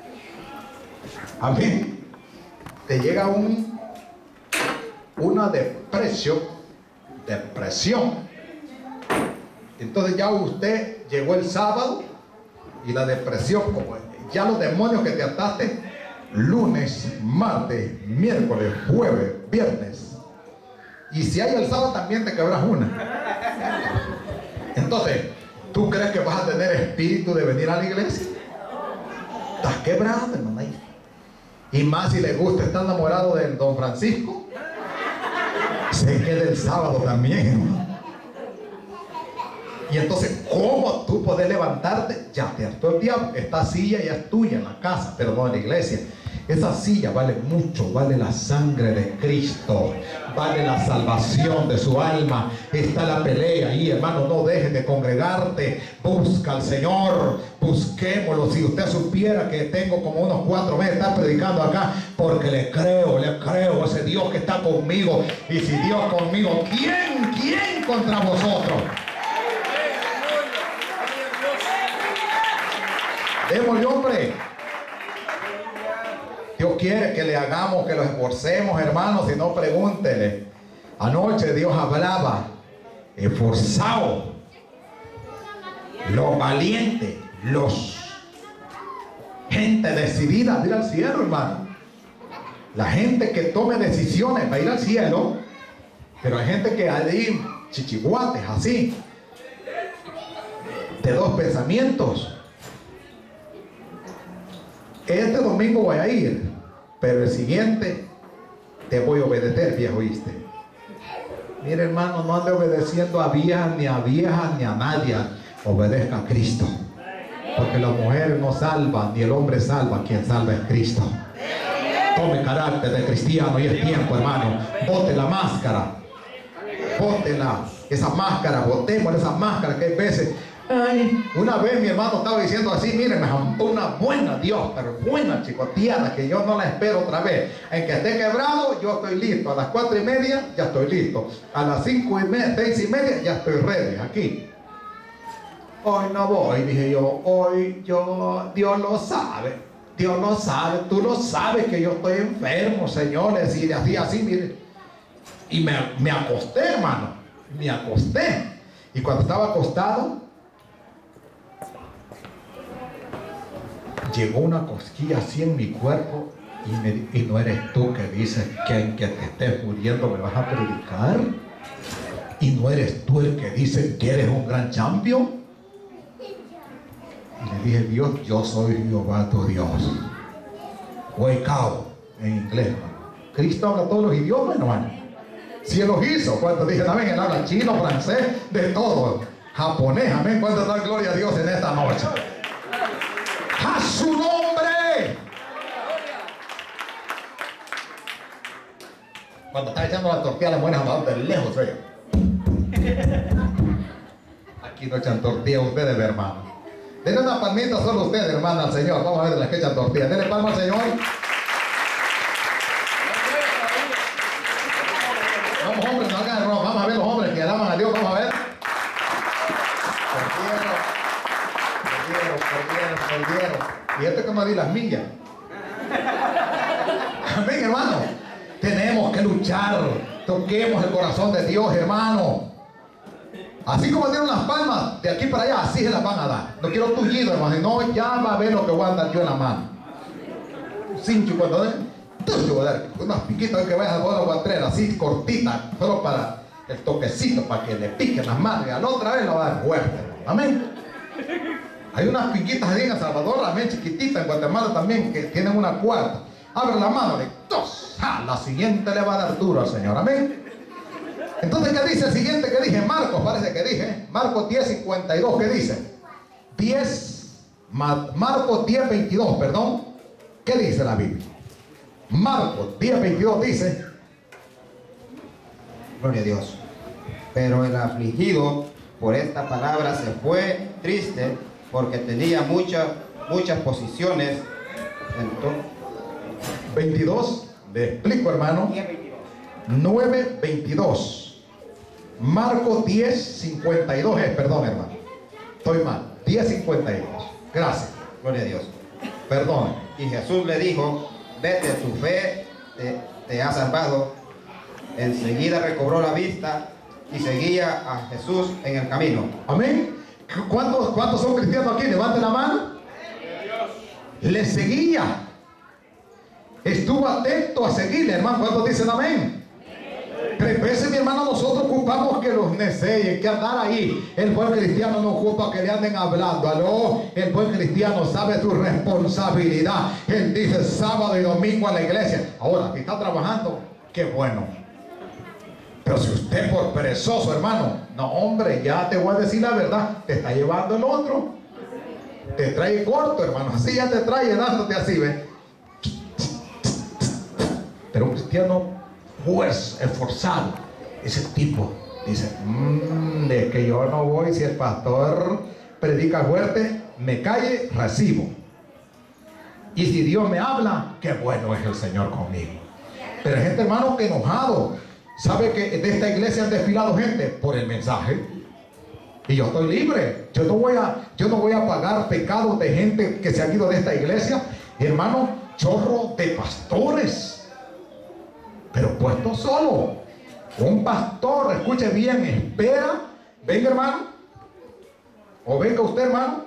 Amén. Te llega un una depresión, depresión. Entonces ya usted llegó el sábado y la depresión, como ya los demonios que te ataste, lunes, martes, miércoles, jueves, viernes. Y si hay el sábado también te quebras una. Entonces, ¿tú crees que vas a tener espíritu de venir a la iglesia? Estás quebrado, hermano. Y más si le gusta estar enamorado del don Francisco, se queda el sábado también, hermano. Y entonces, ¿cómo tú puedes levantarte? Ya te hartó el diablo. Esta silla ya es tuya en la casa, pero no en la iglesia. Esa silla vale mucho, vale la sangre de Cristo, vale la salvación de su alma. Está la pelea ahí, hermano. No dejes de congregarte, busca al Señor, busquémoslo. Si usted supiera que tengo como unos cuatro meses de estar predicando acá, porque le creo, le creo a ese Dios que está conmigo. Y si Dios conmigo, ¿quién, quién contra vosotros? Démosle, hombre. Dios quiere que le hagamos, que lo esforcemos, hermanos. Si no, pregúntele. Anoche Dios hablaba, esforzado, los valientes, los gente decidida de ir al cielo, hermano. La gente que tome decisiones va a ir al cielo. Pero hay gente que hay chichiguates así, de dos pensamientos. Este domingo voy a ir, pero el siguiente te voy a obedecer, viejo, ¿oíste? Mire, hermano, no ande obedeciendo a viejas, ni a viejas, ni a nadie. Obedezca a Cristo. Porque la mujer no salva, ni el hombre salva. Quien salva es Cristo. Tome carácter de cristiano y es tiempo, hermano. Bote la máscara. Bótela. Esa máscara, botemos esa máscara que hay veces. Ay, una vez mi hermano estaba diciendo así, mire, me jampó una buena, Dios, pero buena chicoteada, que yo no la espero otra vez. En que esté quebrado, yo estoy listo. A las cuatro y media, ya estoy listo. A las cinco y media, seis y media, ya estoy ready, aquí. Hoy no voy, dije yo, hoy yo, Dios lo sabe, Dios lo sabe, tú lo sabes que yo estoy enfermo, señores, y así, así, mire. Y me, me acosté, hermano, me acosté. Y cuando estaba acostado, llegó una cosquilla así en mi cuerpo y, me, y no eres tú que dices que en que te estés muriendo me vas a predicar. Y no eres tú el que dice que eres un gran champion. Y le dije, Dios, yo soy Jehová tu Dios. Wake up, en inglés, hermano. Cristo habla todos los idiomas, hermano. Si él los hizo, cuando dije también, él habla chino, francés, de todo. Japonés, amén. Cuando da gloria a Dios en esta noche. ¡A su nombre! Cuando está echando la tortilla, las buenas amadas de lejos, oye. Aquí no echan tortilla ustedes, hermano. Denle una palmita solo ustedes, hermana, al Señor. Vamos a ver de las que echan tortilla. Denle palma al Señor. Vamos, hombres, no hagan error. Vamos a ver los hombres que alaban a Dios. Vamos a ver. Perdieron, perdieron, perdieron, perdieron. Y este que no di las millas. Amén, hermano. Tenemos que luchar. Toquemos el corazón de Dios, hermano. Así como dieron las palmas de aquí para allá, así se las van a dar. No quiero tullido, hermano. No, ya va a ver lo que voy a dar yo en la mano. Cincho, cuando den, yo voy a dar unas piquitas que vayas a poder guatrera, así cortitas, solo para el toquecito, para que le piquen las manos. Y a la otra vez la va a dar fuerte, hermano. Amén. Hay unas piquitas ahí en El Salvador, amén, chiquititas, en Guatemala también, que tienen una cuarta. Abre la mano, le tos, ¡ah! La siguiente le va a dar duro al Señor, amén. Entonces, ¿qué dice el siguiente que dije? Marcos, parece que dije. Marcos diez, cincuenta y dos, ¿qué dice? diez, Marcos diez, veintidós, perdón. ¿Qué dice la Biblia? Marcos diez, veintidós dice. Gloria a Dios. Pero el afligido por esta palabra se fue triste porque tenía muchas, muchas posiciones. Entonces, veintidós, le explico, hermano. nueve, veintidós. Marcos diez, cincuenta y dos es, perdón, hermano. Estoy mal. diez, cincuenta y dos. Gracias. Gloria a Dios. Perdón. Y Jesús le dijo, vete, tu fe te, te ha salvado. Enseguida recobró la vista y seguía a Jesús en el camino. Amén. ¿Cuántos, cuántos son cristianos aquí? Levanten la mano. Le seguía. Estuvo atento a seguirle, hermano. ¿Cuántos dicen amén? Tres veces, mi hermano, nosotros ocupamos que los neceen, que andar ahí. El buen cristiano no ocupa que le anden hablando. Aló, el buen cristiano sabe su responsabilidad. Él dice sábado y domingo a la iglesia. Ahora, si está trabajando, qué bueno. Pero si usted por perezoso, hermano, no, hombre, ya te voy a decir la verdad, te está llevando el otro. Te trae corto, hermano. Así ya te trae dándote así, ¿ves? Pero un cristiano fuerza, esforzado, ese tipo dice, mmm, es que yo no voy, si el pastor predica fuerte, me calle, recibo. Y si Dios me habla, qué bueno es el Señor conmigo. Pero hay gente, hermano, que enojado. ¿Sabe que de esta iglesia han desfilado gente? Por el mensaje. Y yo estoy libre. Yo no voy a, yo no voy a pagar pecados de gente que se ha ido de esta iglesia. Hermano, chorro de pastores, pero puesto solo. Un pastor, escuche bien, espera. Venga, hermano. O venga usted, hermano.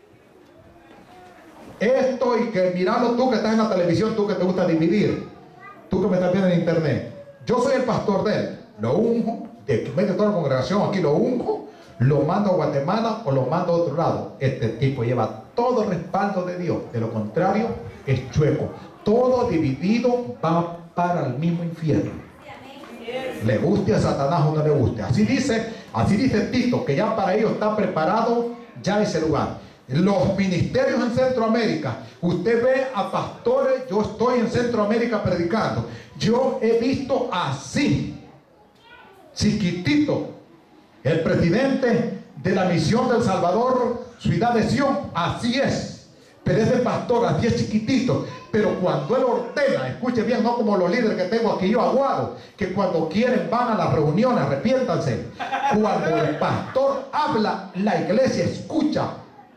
Esto y que mirando tú que estás en la televisión, tú que te gusta dividir, tú que me estás viendo en internet. Yo soy el pastor de él. Lo unjo, de medio de toda la congregación aquí lo unjo, lo mando a Guatemala o lo mando a otro lado. Este tipo lleva todo el respaldo de Dios. De lo contrario, es chueco. Todo dividido va para el mismo infierno. Le guste a Satanás o no le guste. Así dice, así dice Tito, que ya para ellos está preparado ya ese lugar. Los ministerios en Centroamérica, usted ve a pastores, yo estoy en Centroamérica predicando, yo he visto así, chiquitito, el presidente de la misión del Salvador, Ciudad de Sion, así es, pero ese pastor así es chiquitito, pero cuando él ordena, escuche bien, no como los líderes que tengo aquí yo aguado, que cuando quieren van a las reuniones, arrepiéntanse, cuando el pastor habla, la iglesia escucha.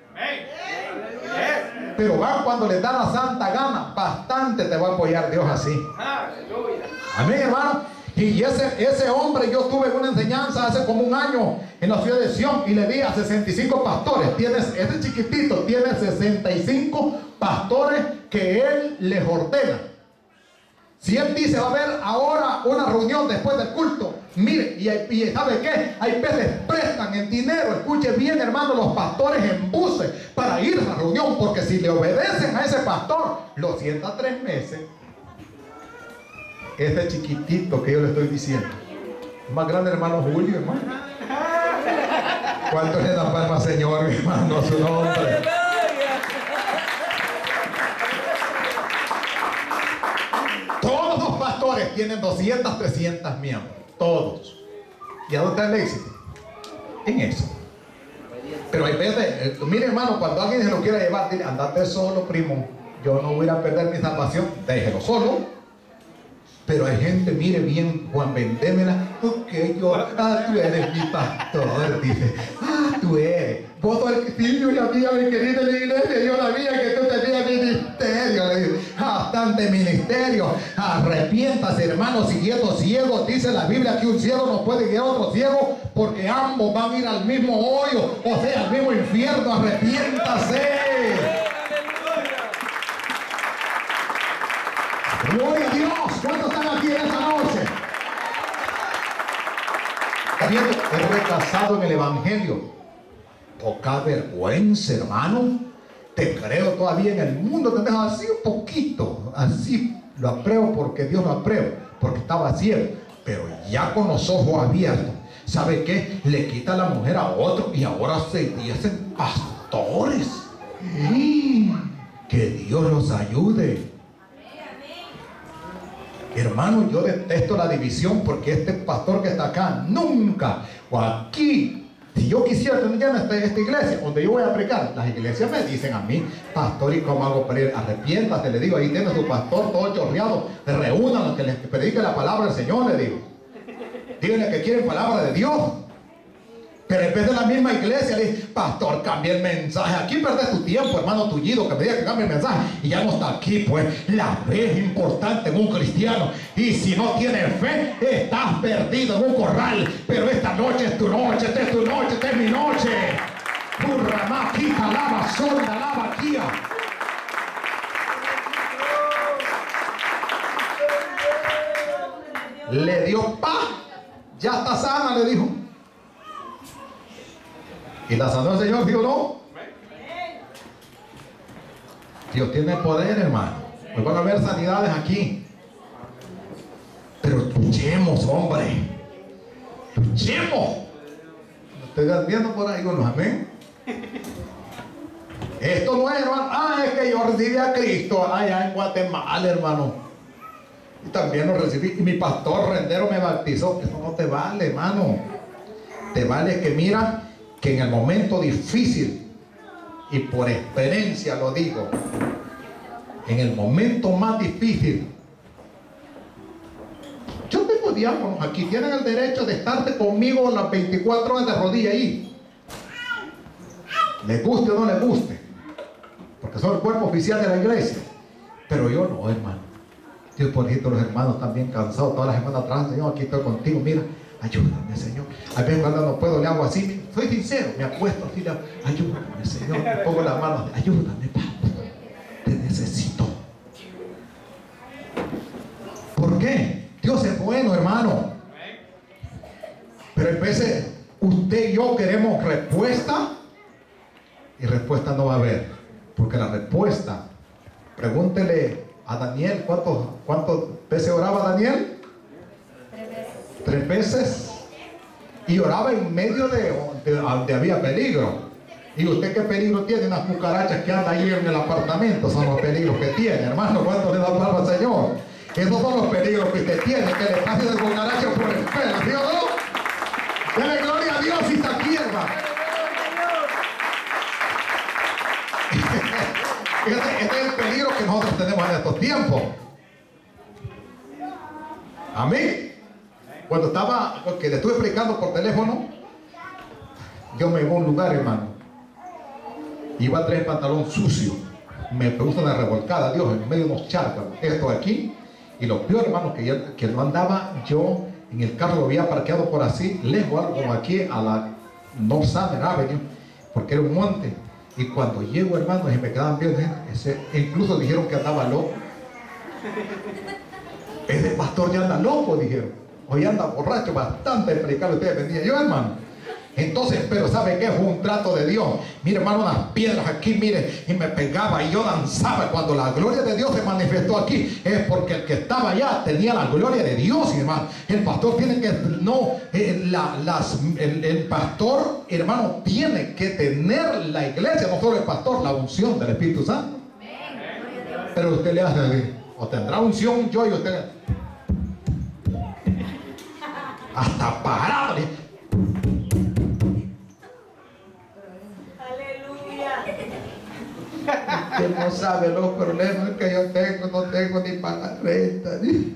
Pero van cuando les da la santa gana. Bastante te va a apoyar Dios así. Amén, hermano. Y ese, ese hombre, yo tuve una enseñanza hace como un año en la ciudad de Sion y le di a sesenta y cinco pastores. Tienes, ese chiquitito tiene sesenta y cinco pastores que él les ordena. Si él dice va a haber ahora una reunión después del culto, mire, y, y ¿sabe qué? Hay veces prestan el dinero, escuche bien, hermano, los pastores en buses para ir a la reunión, porque si le obedecen a ese pastor, lo sienta tres meses. Este chiquitito que yo le estoy diciendo, más grande hermano Julio, hermano. ¿Cuánto le da palma, Señor, mi hermano, a su nombre? Todos los pastores tienen doscientos, trescientos miembros. Todos. ¿Y a dónde está el éxito? En eso. Pero hay veces, eh, mire hermano, cuando alguien se lo quiera llevar, dile, andate solo, primo. Yo no voy a perder mi salvación. Déjelo solo. Pero hay gente, mire bien, Juan, vendémela. Ok, yo, ah, tú eres mi pastor, dice. Ah, tú eres. Vos sos el que sí, yo sabía, mi querida la iglesia, yo sabía que tú tenías ministerio. Le digo, bastante ministerio. Arrepiéntase, hermano, siguiendo ciegos. Dice la Biblia que un ciego no puede guiar a otro ciego porque ambos van a ir al mismo hoyo, o sea, al mismo infierno. Arrepiéntase. Gloria a Dios. ¿Cuántos están aquí en esta noche? Habiendo fracasado en el evangelio, poca vergüenza, hermano. Te creo todavía en el mundo, te dejo así un poquito, así lo apruebo porque Dios lo aprueba, porque estaba ciego, pero ya con los ojos abiertos. ¿Sabe qué? Le quita la mujer a otro y ahora se dicen pastores. ¡Y! Que Dios los ayude. Hermano, yo detesto la división porque este pastor que está acá nunca, o aquí, si yo quisiera tener ya esta, esta iglesia donde yo voy a predicar, las iglesias me dicen a mí, pastor, ¿y cómo hago para ir? Arrepiéntate, le digo, ahí tiene su pastor todo chorreado, reúnan, que les predique la palabra del Señor, le digo. Díganle que quieren palabra de Dios. Pero en vez de la misma iglesia, le dice, pastor, cambia el mensaje. Aquí perdés tu tiempo, hermano tullido, que me diga que cambie el mensaje. Y ya no está aquí, pues. La fe es importante en un cristiano. Y si no tienes fe, estás perdido en un corral. Pero esta noche es tu noche, esta es tu noche, esta es mi noche. Purra, quita, lava, sonda, lava, kia. Le dio paz. Ya está sana, le dijo. ¿Y la sanó el Señor? ¿Sí o no? Dios tiene poder, hermano. Hoy van a haber sanidades aquí. Pero luchemos, hombre. Luchemos. ¿Me estoy viendo por ahí unos? Amén. Esto no es, hermano. Ah, es que yo recibí a Cristo allá en Guatemala, hermano. Y también lo recibí. Y mi pastor rendero me bautizó. Eso no te vale, hermano. Te vale que mira, que en el momento difícil, y por experiencia lo digo, en el momento más difícil, yo tengo diáconos aquí, tienen el derecho de estarte conmigo las veinticuatro horas de rodilla ahí, les guste o no les guste, porque son el cuerpo oficial de la iglesia. Pero yo no, hermano. Dios, por ejemplo, los hermanos están bien cansados todas las semanas atrás. Señor, aquí estoy contigo, mira, ayúdame, Señor. A veces cuando no puedo le hago así, soy sincero, me acuesto así, le hago, ayúdame, Señor, me pongo las manos, ayúdame, Padre, te necesito. ¿Por qué? Dios es bueno, hermano. Pero a veces usted y yo queremos respuesta y respuesta no va a haber, porque la respuesta, pregúntele a Daniel, ¿cuántos, cuántas veces oraba Daniel? Tres veces. Tres veces. Y oraba en medio de donde había peligro. ¿Y usted qué peligro tiene? Unas cucarachas que andan ahí en el apartamento, son los peligros que tiene, hermano. ¿Cuánto le da palabra al Señor? Esos son los peligros que usted tiene, que le pase de cucaracha por el pelo, ¿sí o no? Dele gloria a Dios y está aquí, hermano. Este, este es el peligro que nosotros tenemos en estos tiempos. Amén. Cuando estaba, que le estuve explicando por teléfono, yo me iba a un lugar, hermano. Iba a traer pantalón sucio. Me puse una revolcada, Dios, en medio de unos charcos. Esto aquí. Y lo peor, hermano, que, yo, que no andaba yo en el carro, lo había parqueado por así, lejos, algo como aquí a la North Summer Avenue, porque era un monte. Y cuando llego, hermano, y me quedaban viendo, ese, incluso dijeron que andaba loco. Ese pastor ya anda loco, dijeron. Hoy anda borracho, bastante predicable ustedes vendían yo, hermano. Entonces, pero ¿sabe qué? Fue un trato de Dios. Mire, hermano, unas piedras aquí, mire, y me pegaba y yo danzaba. Cuando la gloria de Dios se manifestó aquí, es porque el que estaba allá tenía la gloria de Dios, hermano. El pastor tiene que, no, eh, la, las, el, el pastor, hermano, tiene que tener la iglesia, no solo el pastor, la unción del Espíritu Santo. Pero usted le hace, o tendrá unción yo y usted, hasta parado. Que no sabe los problemas que yo tengo, no tengo ni para la renta. Él,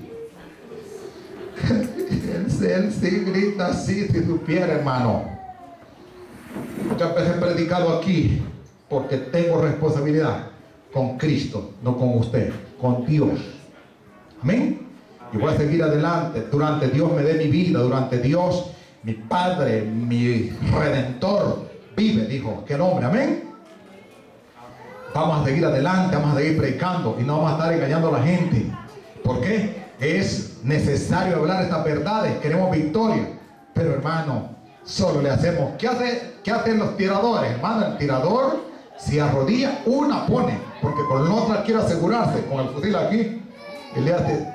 él sí grita así, si supiera, hermano. Muchas veces he predicado aquí porque tengo responsabilidad con Cristo, no con usted, con Dios. Amén. Y voy a seguir adelante. Durante Dios me dé mi vida, durante Dios, mi Padre, mi Redentor vive, dijo aquel hombre. Amén. Vamos a seguir adelante, vamos a seguir predicando y no vamos a estar engañando a la gente. ¿Por qué? Es necesario hablar estas verdades. Queremos victoria. Pero, hermano, solo le hacemos. ¿Qué hace, qué hacen los tiradores? Hermano, el tirador, si arrodilla, una pone, porque con la otra quiere asegurarse. Con el fusil aquí, y le hace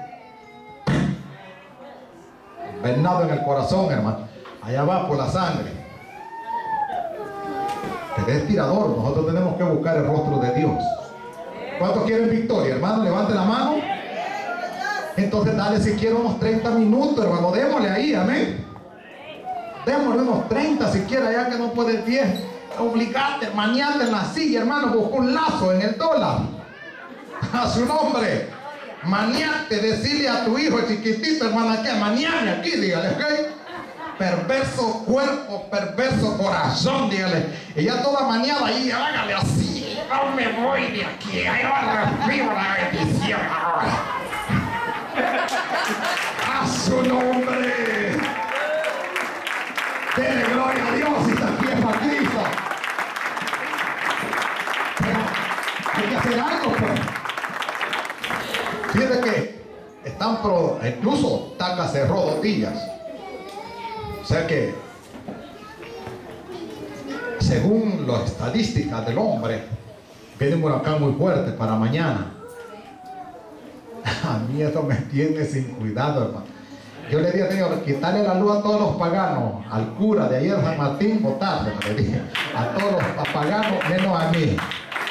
venado en el corazón, hermano. Allá va por la sangre. Pero es tirador. Nosotros tenemos que buscar el rostro de Dios. ¿Cuántos quieren victoria, hermano? Levante la mano. Entonces dale si quiere unos treinta minutos, hermano. Démosle ahí, amén. Démosle unos treinta siquiera, ya que no puede el diez. Obligate, mañana en la silla, hermano. Busca un lazo en el dólar. A su nombre. Maniate, decirle a tu hijo chiquitito, hermano, que mañana aquí, dígale, ¿ok? Perverso cuerpo, perverso corazón, dígale. Y ya toda mañana ahí, hágale así. No me voy de aquí, ahí va recibo la bendición ahora. A su nombre. Dele gloria a Dios y también para Cristo. Pero hay que hacer algo, pues. Fíjate que están pro, incluso Taca cerró dos días. O sea que, según las estadísticas del hombre, viene un huracán muy fuerte para mañana. A mí eso me tiene sin cuidado, hermano. Yo le dije, Señor, quitarle la luz a todos los paganos, al cura de ayer San Martín, votarle, le dije, a todos los paganos, menos a mí.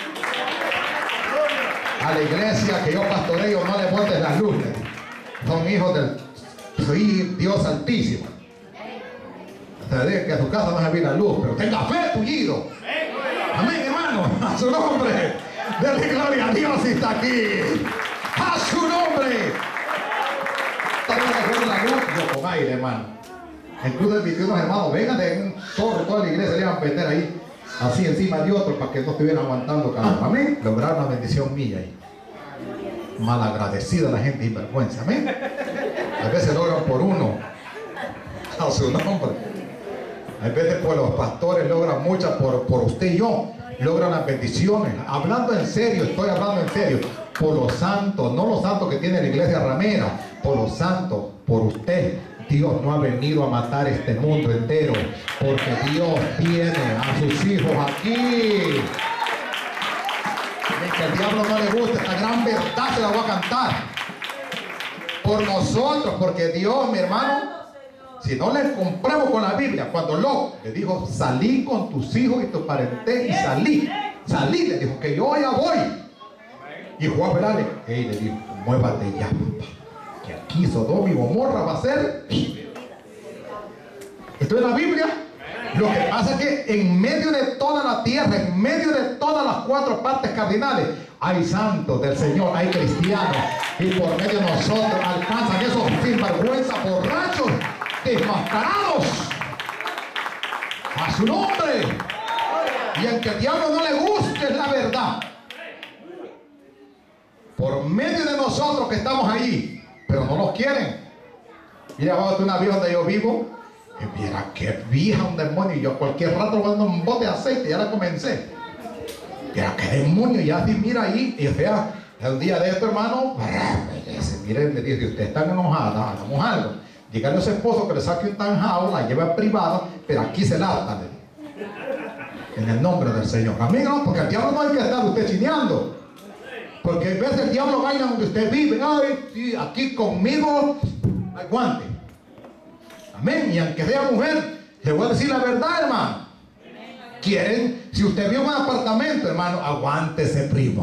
A la iglesia que yo pastoreo, no le botes las luces. Son hijos del soy Dios Altísimo. O sea, que a su casa no se ve la luz, pero tenga fe, tullido. Amén, hermano. A su nombre. Dele gloria a Dios y está aquí. A su nombre. Estamos la luz, yo con aire, hermano. Incluso invité a unos hermanos, vengan de un zorro, toda la iglesia le iban a meter ahí. así encima de otro para que no estuvieran aguantando calor. Amén. Lograr una bendición mía ahí. Malagradecida la gente y vergüenza. Amén. A veces logran por uno, a su nombre. A veces por los pastores logran muchas por, por usted y yo. Logran las bendiciones. Hablando en serio, estoy hablando en serio. Por los santos, no los santos que tiene la iglesia ramera, por los santos, por usted. Dios no ha venido a matar este mundo entero, porque Dios tiene a sus hijos aquí. Y que al diablo no le guste esta gran verdad, se la voy a cantar. Por nosotros, porque Dios, mi hermano, si no le compramos con la Biblia, cuando Lot le dijo, salí con tus hijos y tu parentela y salí, salí, le dijo que yo ya voy. Y Juan Verale, hey, le dijo, muévate ya, papá, que aquí Sodoma y Gomorra va a ser. Esto es la Biblia. Lo que pasa es que en medio de toda la tierra, en medio de todas las cuatro partes cardinales, hay santos del Señor, hay cristianos, y por medio de nosotros alcanzan esos sinvergüenza borrachos, desmascarados, a su nombre. Y aunque el diablo no le guste, es la verdad. Por medio de nosotros que estamos ahí, pero no los quieren. Mira, abajo de una vieja donde yo vivo, y mira qué vieja, un demonio, y yo cualquier rato voy dando un bote de aceite, ya la comencé. Mira qué demonio, ya así mira ahí, y o sea, el día de esto, hermano, mire, me dice, ustedes están enojadas, hagamos algo. Dígale a su esposo que le saque un tanjado, la lleve privada, pero aquí se la ata. En el nombre del Señor. Amén, no, porque el diablo no hay que estar usted chineando. Porque en vez del diablo vaya donde usted vive, ay, sí, aquí conmigo, aguante. Amén. Y aunque sea mujer, le voy a decir la verdad, hermano. Quieren, si usted vive en un apartamento, hermano, aguántese, primo.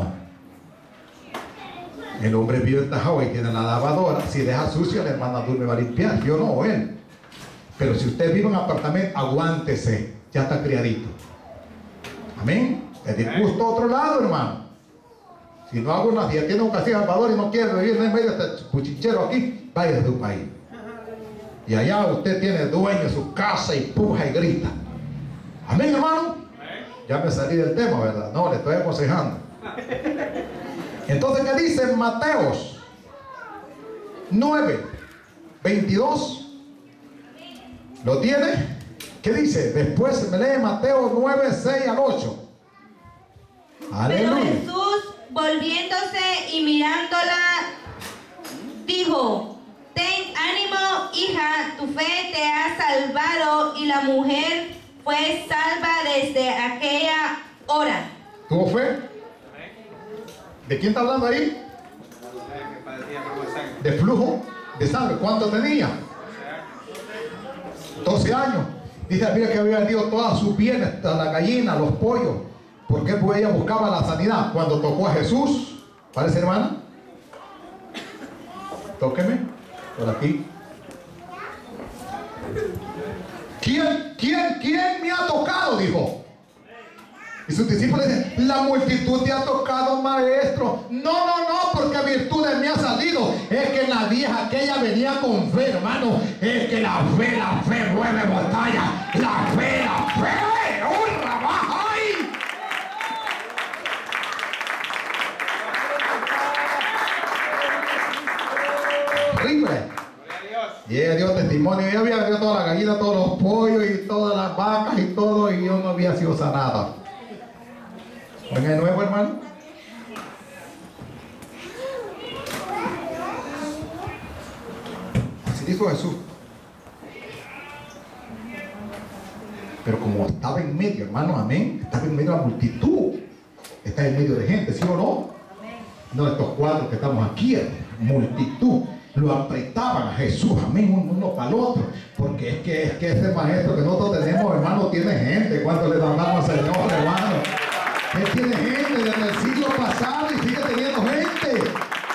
El hombre vive en Tajao y tiene la lavadora. Si deja sucia, la hermana Dulce va a limpiar. Yo no, él. Pero si usted vive en un apartamento, aguántese. Ya está criadito. Amén. Le disgusta a otro lado, hermano. Si no hago nada, si ya tiene un castillo Salvador y no quiere vivir en medio de este puchinchero aquí, vaya de su país. Y allá usted tiene dueño de su casa y puja y grita. Amén, hermano. Ya me salí del tema, ¿verdad? No, le estoy aconsejando. Entonces, ¿qué dice Mateos nueve, veintidós? ¿Lo tiene? ¿Qué dice? Después me lee Mateo nueve, seis al ocho. Aleluya. Pero Jesús, volviéndose y mirándola, dijo, ten ánimo, hija, tu fe te ha salvado. Y la mujer fue salva desde aquella hora. ¿Tuvo fe? ¿De quién está hablando ahí? De flujo de sangre. ¿Cuánto tenía? doce años. Dice, mira que había vendido todas sus bienes, la gallina, los pollos. ¿Por qué? Pues ella buscaba la sanidad. Cuando tocó a Jesús, ¿parece, hermana? Tóqueme, por aquí. ¿Quién, quién, quién me ha tocado? Dijo. Y sus discípulos dicen, la multitud te ha tocado, maestro. No, no, no, porque virtudes me ha salido. Es que la vieja aquella venía con fe, hermano. Es que la fe, la fe mueve batalla. La fe, la fe. ¡Un trabajo ahí! Horrible. Y ella dio testimonio. Ella había vendido toda la gallina, todos los pollos y todas las vacas y todo. Y yo no había sido sanada. ¿Ven de nuevo, hermano? Así dijo Jesús. Pero como estaba en medio, hermano, amén. Estaba en medio de la multitud. Está en medio de gente, ¿sí o no? No, estos cuatro que estamos aquí, multitud. Lo apretaban a Jesús, amén, uno para el otro. Porque es que, es que ese maestro que nosotros tenemos, hermano, tiene gente. ¿Cuánto le damos al Señor, hermano? Él tiene gente desde el siglo pasado y sigue teniendo gente.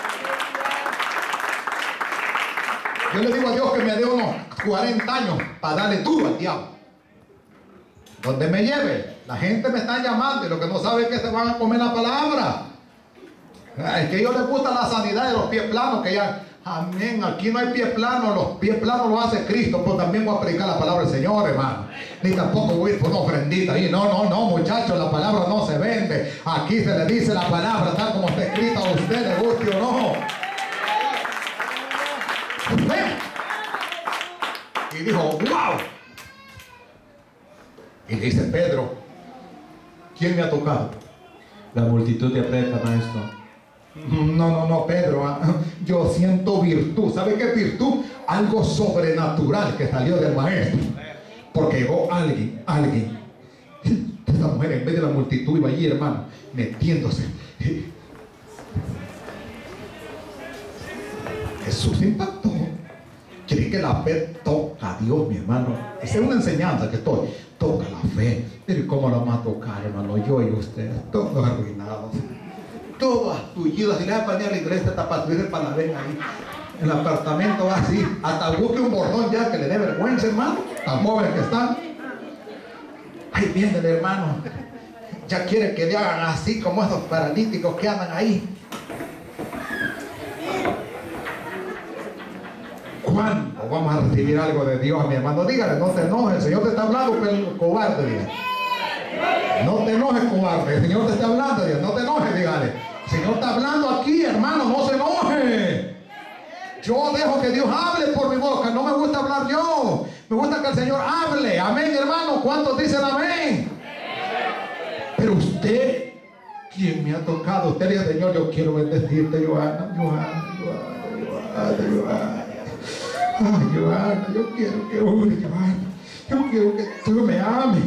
Yo le digo a Dios que me dé unos cuarenta años para darle duro al diablo. Donde me lleve, la gente me está llamando y lo que no sabe es que se van a comer la palabra. Es que a ellos les gusta la sanidad de los pies planos, que ya Amén. Aquí no hay pie plano. Los pies planos lo hace Cristo. Pero también voy a predicar la palabra del Señor, hermano. Ni tampoco voy a ir por una ofrendita ahí. No, no, no, muchachos. La palabra no se vende. Aquí se le dice la palabra tal como está escrita. A usted le guste o no. ¿Ven? Y dijo, wow. Y le dice Pedro, ¿quién me ha tocado? La multitud te aprieta, maestro. No, no, no, Pedro, ah, yo siento virtud. ¿Sabe qué es virtud? Algo sobrenatural que salió del maestro. Porque llegó alguien, alguien. Esta mujer en vez de la multitud iba allí, hermano, metiéndose. Jesús impactó. Quiere que la fe toca a Dios, mi hermano. Esa es una enseñanza que estoy. Toca la fe. Pero ¿cómo la vamos a tocar, hermano? Yo y ustedes, todos arruinados. Todas tullidas. Si le vas a poner a la iglesia, tapatuides para la ven ahí. El apartamento va así. Hasta busque un bordón ya que le dé vergüenza, hermano. Tan jóvenes que están. Ahí viene el hermano. Ya quiere que le hagan así como esos paralíticos que andan ahí. ¿Cuándo vamos a recibir algo de Dios, mi hermano? Dígale, no te enojes. El Señor te está hablando, pero cobarde, dígale. No te enojes, cobarde. El Señor te está hablando, dígale. No te enojes, dígale. El Señor está hablando aquí, hermano. No se enoje. Yo dejo que Dios hable por mi boca. No me gusta hablar yo. Me gusta que el Señor hable. Amén, hermano. ¿Cuántos dicen amén? Pero usted, ¿quién me ha tocado? Usted dice, Señor, yo quiero bendecirte, Johanna, Johanna, Johanna, Johanna, Johanna. Ay, Johanna, yo quiero que ore, Johanna. Yo quiero que tú me ames.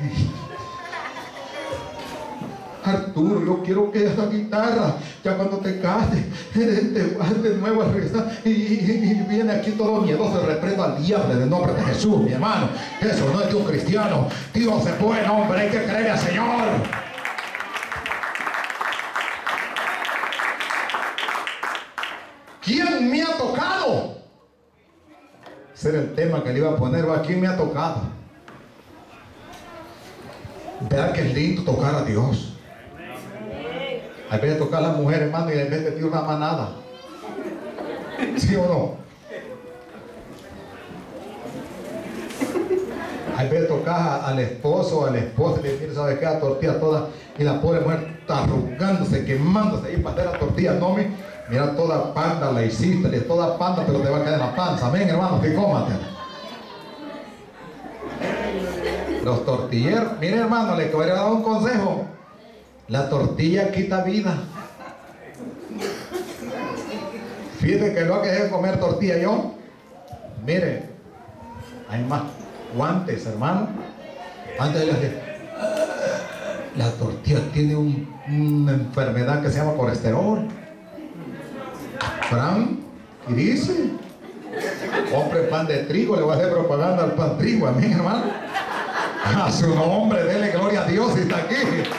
Arturo, yo quiero que esa guitarra, ya cuando te cases, te vas de nuevo a regresar y, y, y viene aquí todo miedoso. Reprendo al diablo en el nombre de Jesús, mi hermano. Eso no es de un cristiano. Dios es bueno, hombre, hay que creerle al Señor. ¿Quién me ha tocado? Ese era el tema que le iba a poner. ¿A quién me ha tocado? Vea que es lindo tocar a Dios. Hay veces tocar a la mujer, hermano, y en vez de ti una manada. ¿Sí o no? Hay veces tocar al esposo o a la esposa y le decir, ¿sabes qué? La tortilla toda. Y la pobre mujer está arrugándose, quemándose ahí para hacer la tortilla. No, mi, mira, toda panda la hiciste, le toda panda, pero te va a quedar en la panza. Amén, hermano, que cómate. Los tortilleros, mire, hermano, le voy a dar un consejo. La tortilla quita vida. Fíjate que lo que es comer tortilla yo. Mire, hay más guantes, hermano. Antes de decir, la tortilla tiene un, una enfermedad que se llama colesterol. Fran, y dice, compre pan de trigo, le voy a hacer propaganda al pan trigo, a mí, hermano. A su nombre, dele gloria a Dios si está aquí.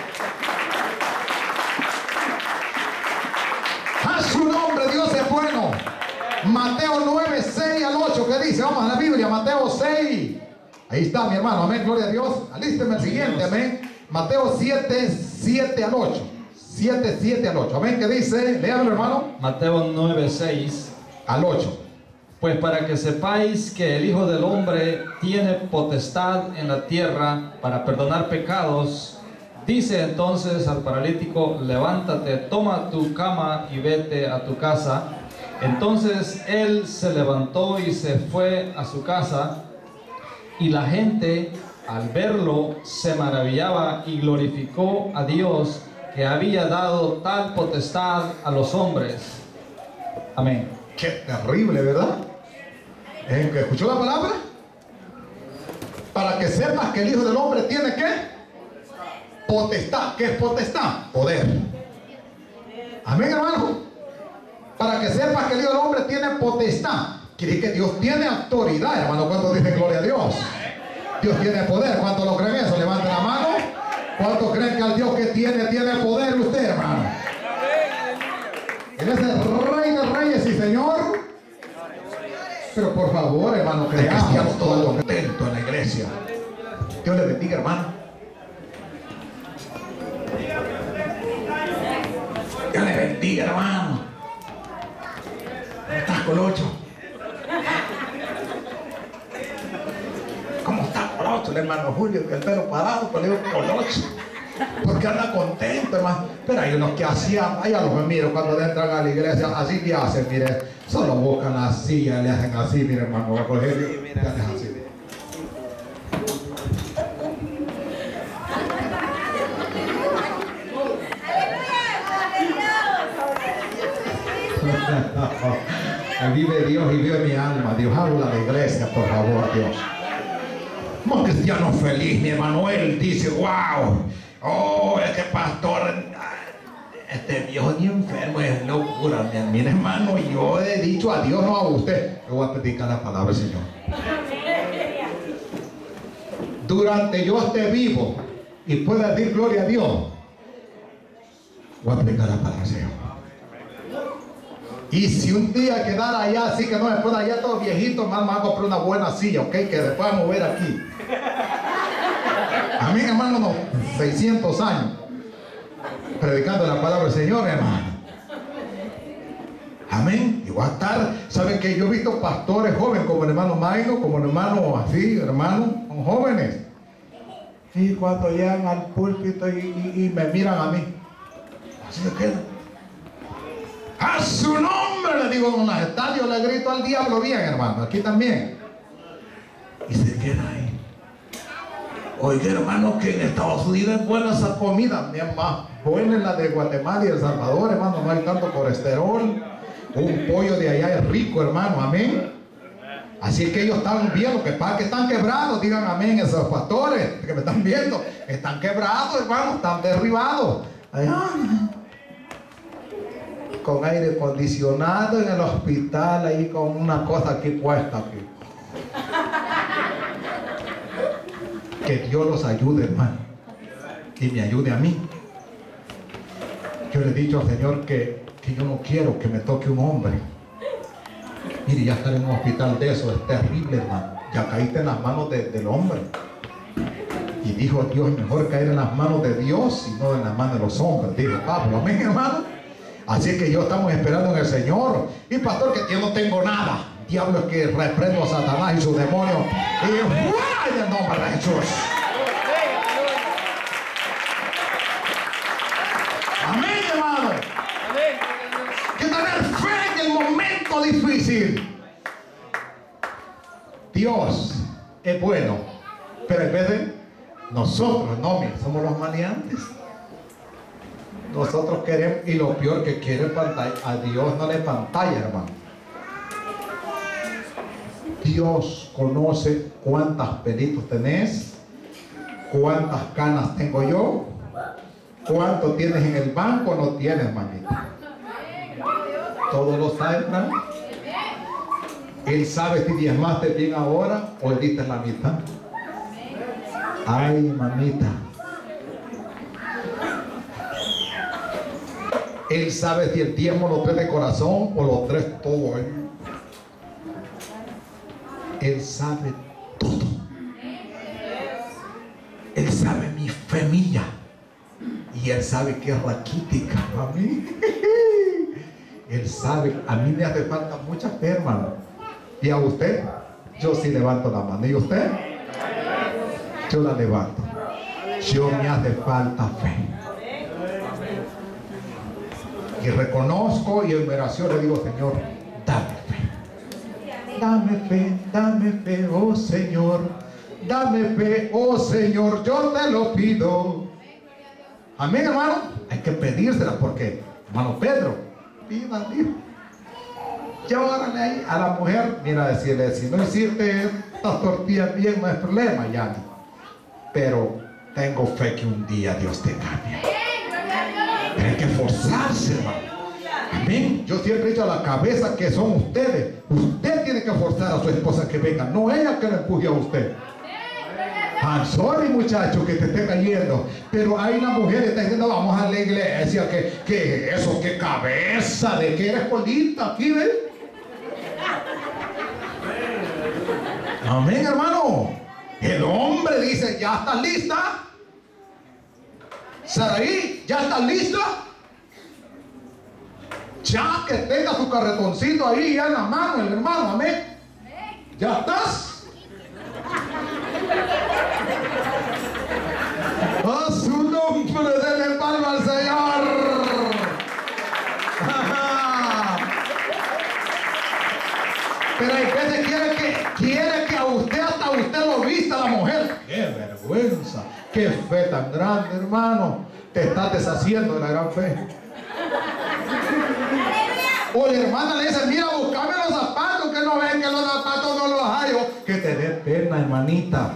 A su nombre, Dios es bueno. Mateo nueve, seis al ocho, ¿qué dice? Vamos a la Biblia, Mateo seis. Ahí está, mi hermano, amén, gloria a Dios. Alísteme el siguiente, amén. Mateo siete, siete al ocho. siete, siete al ocho, amén, ¿qué dice? Léalo, hermano. Mateo nueve, seis al ocho. Pues para que sepáis que el Hijo del Hombre tiene potestad en la tierra para perdonar pecados, dice entonces al paralítico, levántate, toma tu cama y vete a tu casa. Entonces él se levantó y se fue a su casa, y la gente al verlo se maravillaba y glorificó a Dios que había dado tal potestad a los hombres. Amén. Qué terrible, ¿verdad? ¿El que escuchó la palabra? Para que sepas que el Hijo del Hombre tiene ¿qué? Potestad. ¿Qué es potestad? Poder. Amén, hermano. Para que sepas que el Hijo del Hombre tiene potestad. Quiere decir que Dios tiene autoridad, hermano. ¿Cuántos dicen gloria a Dios? Dios tiene poder. ¿Cuántos lo creen eso? Levanten la mano. ¿Cuántos creen que al Dios que tiene, tiene poder usted, hermano? Él es el Rey de Reyes y Señor. Pero por favor, hermano, creamos todo contento en la iglesia. Dios le bendiga, hermano. Dios le bendiga, hermano. ¿Estás Colocho? ¿Cómo está Colocho? El hermano Julio, que el pelo parado, pero le digo Colocho. Porque anda contento, hermano. Pero hay unos que hacían, allá los miro cuando entran a la iglesia, así que hacen, mire, solo buscan la silla, le hacen así, mire, hermano Rogelio, le hacen así. Vive Dios y vive mi alma. Dios, habla a la iglesia, por favor, Dios. Un cristiano feliz, mi hermano, él dice, wow, oh, es que pastor, este viejo ni enfermo, es locura, mi, mi hermano. Yo he dicho a Dios, no a usted. Yo voy a predicar la palabra del Señor. Durante yo esté vivo y pueda decir gloria a Dios, voy a predicar la palabra del Señor. Y si un día quedara allá, así que no me pueda allá todo viejito, más me voy a comprar una buena silla, ok, que se pueda mover aquí. A mí, hermano, no, seiscientos años predicando la palabra del Señor, hermano. Amén. Y voy a estar, ¿saben que yo he visto pastores jóvenes como el hermano Maino, como el hermano así, hermano, son jóvenes? Y cuando llegan al púlpito y, y, y me miran a mí, así se quedan. A su nombre le digo, don Nagetal, yo le grito al diablo bien, hermano, aquí también. Y se queda ahí. Oiga, hermano, que en Estados Unidos es buena esa comida, es más buena la de Guatemala y El Salvador, hermano, no hay tanto colesterol. Un pollo de allá es rico, hermano, amén. Así que ellos están bien, lo que pasa es que están quebrados, digan amén esos pastores que me están viendo, están quebrados, hermano, están derribados. Allá, con aire acondicionado en el hospital, ahí con una cosa aquí puesta aquí. Que Dios los ayude, hermano, y me ayude a mí. Yo le he dicho al Señor que, que yo no quiero que me toque un hombre. Mire, ya estar en un hospital de eso es terrible, hermano. Ya caíste en las manos de, del hombre. Y dijo Dios, es mejor caer en las manos de Dios y no en las manos de los hombres. Dijo Pablo, amén, hermano. Así que yo estamos esperando en el Señor. Y pastor, que yo no tengo nada. Diablo, es que reprendo a Satanás y sus demonios. Y fuera en el nombre de Jesús. Amén, hermano. Que tener fe en el momento difícil. Dios es bueno. Pero en vez de nosotros, no, mira, somos los maleantes. Nosotros queremos, y lo peor que quiere pantalla, a Dios no le pantalla, hermano. Dios conoce cuántas pelitos tenés, cuántas canas tengo yo, cuánto tienes en el banco, no tienes, mamita. Todo lo sabe, hermano. Él sabe si diezmaste bien ahora o diste la mitad. Ay, mamita. Él sabe si el diezmo lo trae de corazón o lo trae todo ahí. Él sabe todo. Él sabe mi fe mía. Y Él sabe que es raquítica a mí. Él sabe, a mí me hace falta mucha fe, hermano. Y a usted, yo sí levanto la mano. ¿Y usted? Yo la levanto. Yo me hace falta fe. Y reconozco y en oración le digo, Señor, dame fe. Dame fe, dame fe, oh Señor. Dame fe, oh Señor, yo te lo pido. Amén, hermano. Hay que pedírsela porque, hermano Pedro, pida, dijo. Llévale ahí a la mujer, mira, decirle, si no hiciste estas tortillas bien, no es problema, ya. Pero tengo fe que un día Dios te cambie. Tienen que esforzarse, hermano. Amén. Yo siempre he dicho a la cabeza que son ustedes. Usted tiene que forzar a su esposa que venga, no ella que le empuje a usted. I'm sorry, muchacho, que te esté cayendo, pero hay una mujer que está diciendo, vamos a la iglesia, que, que eso, que cabeza, de que eres polita aquí, ¿ves? Amén, hermano. El hombre dice, ¿ya estás lista? Saraí, ¿ya estás lista? Ya que tenga su carretoncito ahí ya en la mano, el hermano, amén. Ya estás. A su nombre, denle palma al Señor. Pero hay veces quiere que, quiere que a usted, hasta usted lo vista la mujer. ¡Qué vergüenza! ¡Qué fe tan grande, hermano! Te estás deshaciendo de la gran fe. O la hermana le dice, mira, buscame los zapatos, que no ven que los zapatos no los hallo. Que te dé pena, hermanita.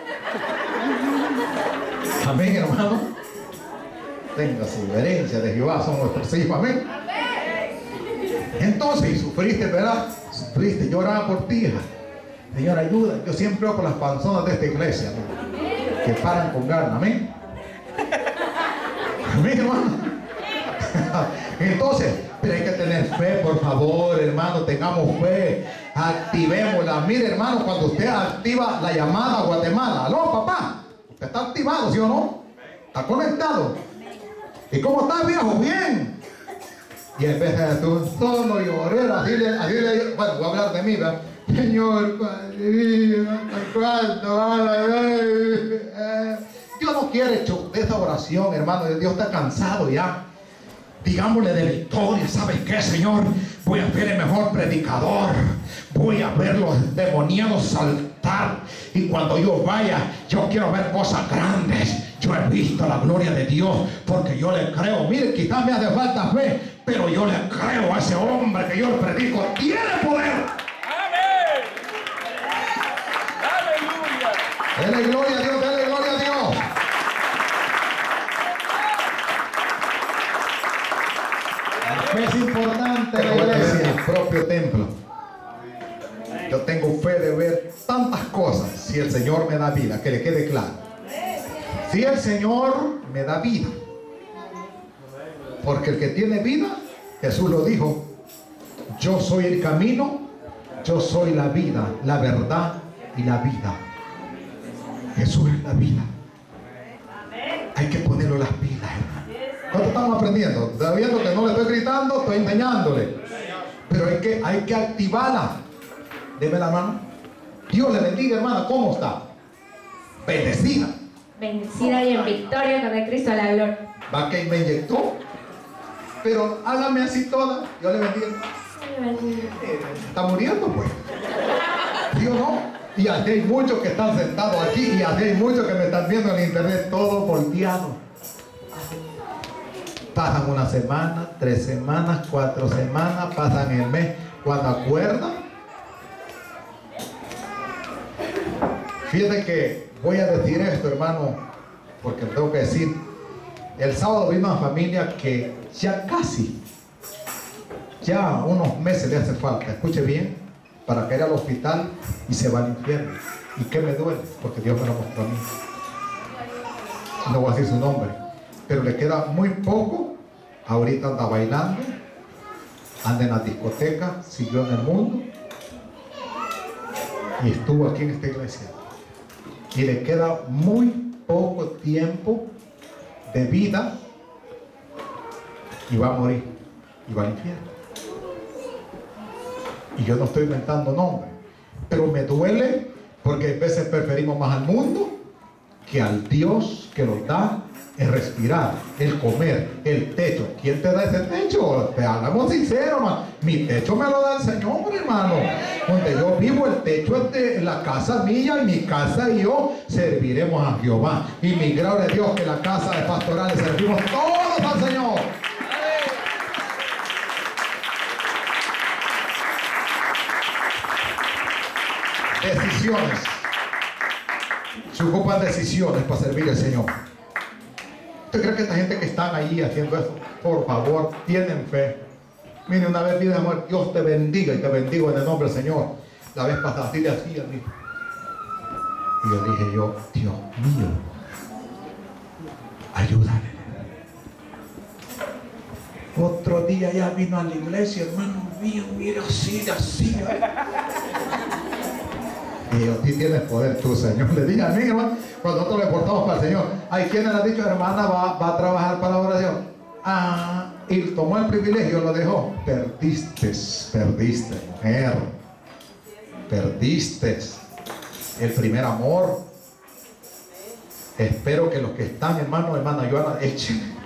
Amén, hermano. Tenga su herencia de Jehová, son nuestros hijos, amén. Entonces, sufriste, ¿verdad? Sufriste, yo oraba por ti, hija. Señor, ayuda. Yo siempre oro por las personas de esta iglesia, ¿no? Que paran con ganas, amén. Amén, hermano. Entonces, pero hay que tener fe, por favor, hermano, tengamos fe, activémosla. Mire, hermano, cuando usted activa la llamada a Guatemala, aló, papá, usted está activado, ¿sí o no? Está conectado. ¿Y cómo estás, viejo? Bien. Y en vez de tú solo llorar, así le, así le, bueno, voy a hablar de mí, ¿verdad? Señor, Padre mío, ¿hasta cuándo? Dios no quiere hecho de esa oración, hermano. Dios está cansado ya. Digámosle de victoria. ¿Sabes qué, Señor? Voy a ser el mejor predicador. Voy a ver los demoniados saltar. Y cuando yo vaya, yo quiero ver cosas grandes. Yo he visto la gloria de Dios porque yo le creo. Mire, quizás me hace falta fe, pero yo le creo a ese hombre que yo le predico. Tiene poder. Amén. Aleluya. Dele gloria a Dios, dele gloria a Dios. Es importante la iglesia, el propio templo. Yo tengo fe de ver tantas cosas. Si el Señor me da vida, que le quede claro. Si el Señor me da vida, porque el que tiene vida, Jesús lo dijo, yo soy el camino, yo soy la vida, la verdad y la vida. Jesús es la vida. Hay que ponerlo las pilas, hermano. ¿Cuánto estamos aprendiendo? Está viendo que no le estoy gritando, estoy enseñándole. Pero hay que, hay que activarla. Deme la mano. Dios le bendiga, hermana. ¿Cómo está? Bendecida. Bendecida y en victoria con el Cristo de la gloria. Va que me inyectó. Pero hágame así toda. Dios le bendiga. Eh, Está muriendo, pues. ¿Sí o no? Y así hay muchos que están sentados aquí. Y así hay muchos que me están viendo en internet. Todo volteado. Pasan una semana, tres semanas, cuatro semanas. Pasan el mes. Cuando acuerdan. Fíjate que voy a decir esto, hermano, porque tengo que decir. El sábado vino una familia que ya casi, ya unos meses le hace falta, escuche bien, para caer al hospital y se va al infierno. ¿Y qué me duele? Porque Dios me lo mostró a mí. No voy a decir su nombre, pero le queda muy poco. Ahorita anda bailando, anda en la discoteca, siguió en el mundo y estuvo aquí en esta iglesia. Y le queda muy poco tiempo de vida y va a morir y va al infierno. Y yo no estoy inventando nombres, pero me duele porque a veces preferimos más al mundo que al Dios que nos da el respirar, el comer, el techo. ¿Quién te da ese techo? Te hablamos sincero, hermano. Mi techo me lo da el Señor, hermano. Donde yo vivo, el techo es de la casa mía, y mi casa y yo serviremos a Jehová. Y mi gloria a Dios que en la casa de pastorales servimos todos al Señor. Decisiones. Se ocupan decisiones para servir al Señor. ¿Usted cree que esta gente que están ahí haciendo eso, por favor, tienen fe? Mire, una vez vida de amor, Dios te bendiga y te bendigo en el nombre del Señor. La vez pasada así le hacía a mí. Y yo dije yo, Dios mío, ayúdale. Otro día ya vino a la iglesia, hermano mío, mira así, así. Y yo, sí tienes poder tú, Señor. Le dije a mí, hermano, cuando nosotros le portamos para el Señor. Hay quienes le han dicho, hermana, va, va a trabajar para la obra de Dios. Ah, y tomó el privilegio, lo dejó. Perdiste, perdiste, mujer. Perdiste el primer amor. Espero que los que están, hermano, hermana Joana, echen.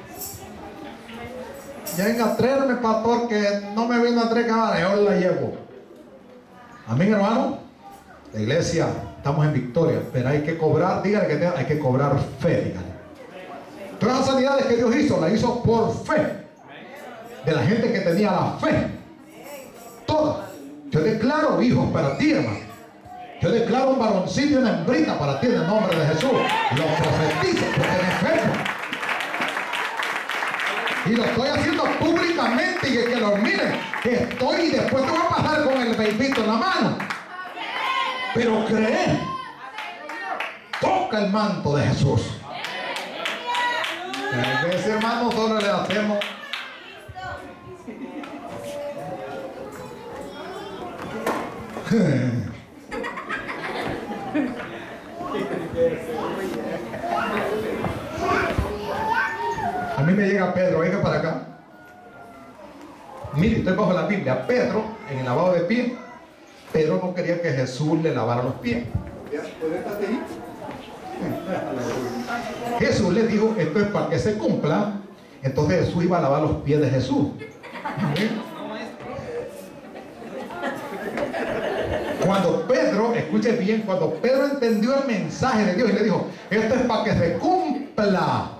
Ya venga a traerme, pastor, que no me vino a traer cámara, yo la llevo. Amén, hermano. La iglesia, estamos en victoria, pero hay que cobrar, dígale que hay que cobrar fe, dígale. Todas las sanidades que Dios hizo, las hizo por fe. De la gente que tenía la fe. Todas. Yo declaro hijos para ti, hermano. Yo declaro un varoncito y una hembrita para ti en el nombre de Jesús. Lo profetizo porque me enfermo. Y lo estoy haciendo públicamente y que lo miren. Que estoy y después te voy a pasar con el bebito en la mano. Pero cree. Toca el manto de Jesús. A veces, hermano, solo le hacemos. A mí me llega Pedro, venga para acá. Mire, estoy bajo la Biblia. Pedro, en el lavado de pies, Pedro no quería que Jesús le lavara los pies. Jesús le dijo, esto es para que se cumpla. Entonces Jesús iba a lavar los pies de Jesús. Cuando Pedro, escuche bien, cuando Pedro entendió el mensaje de Dios y le dijo, esto es para que se cumpla.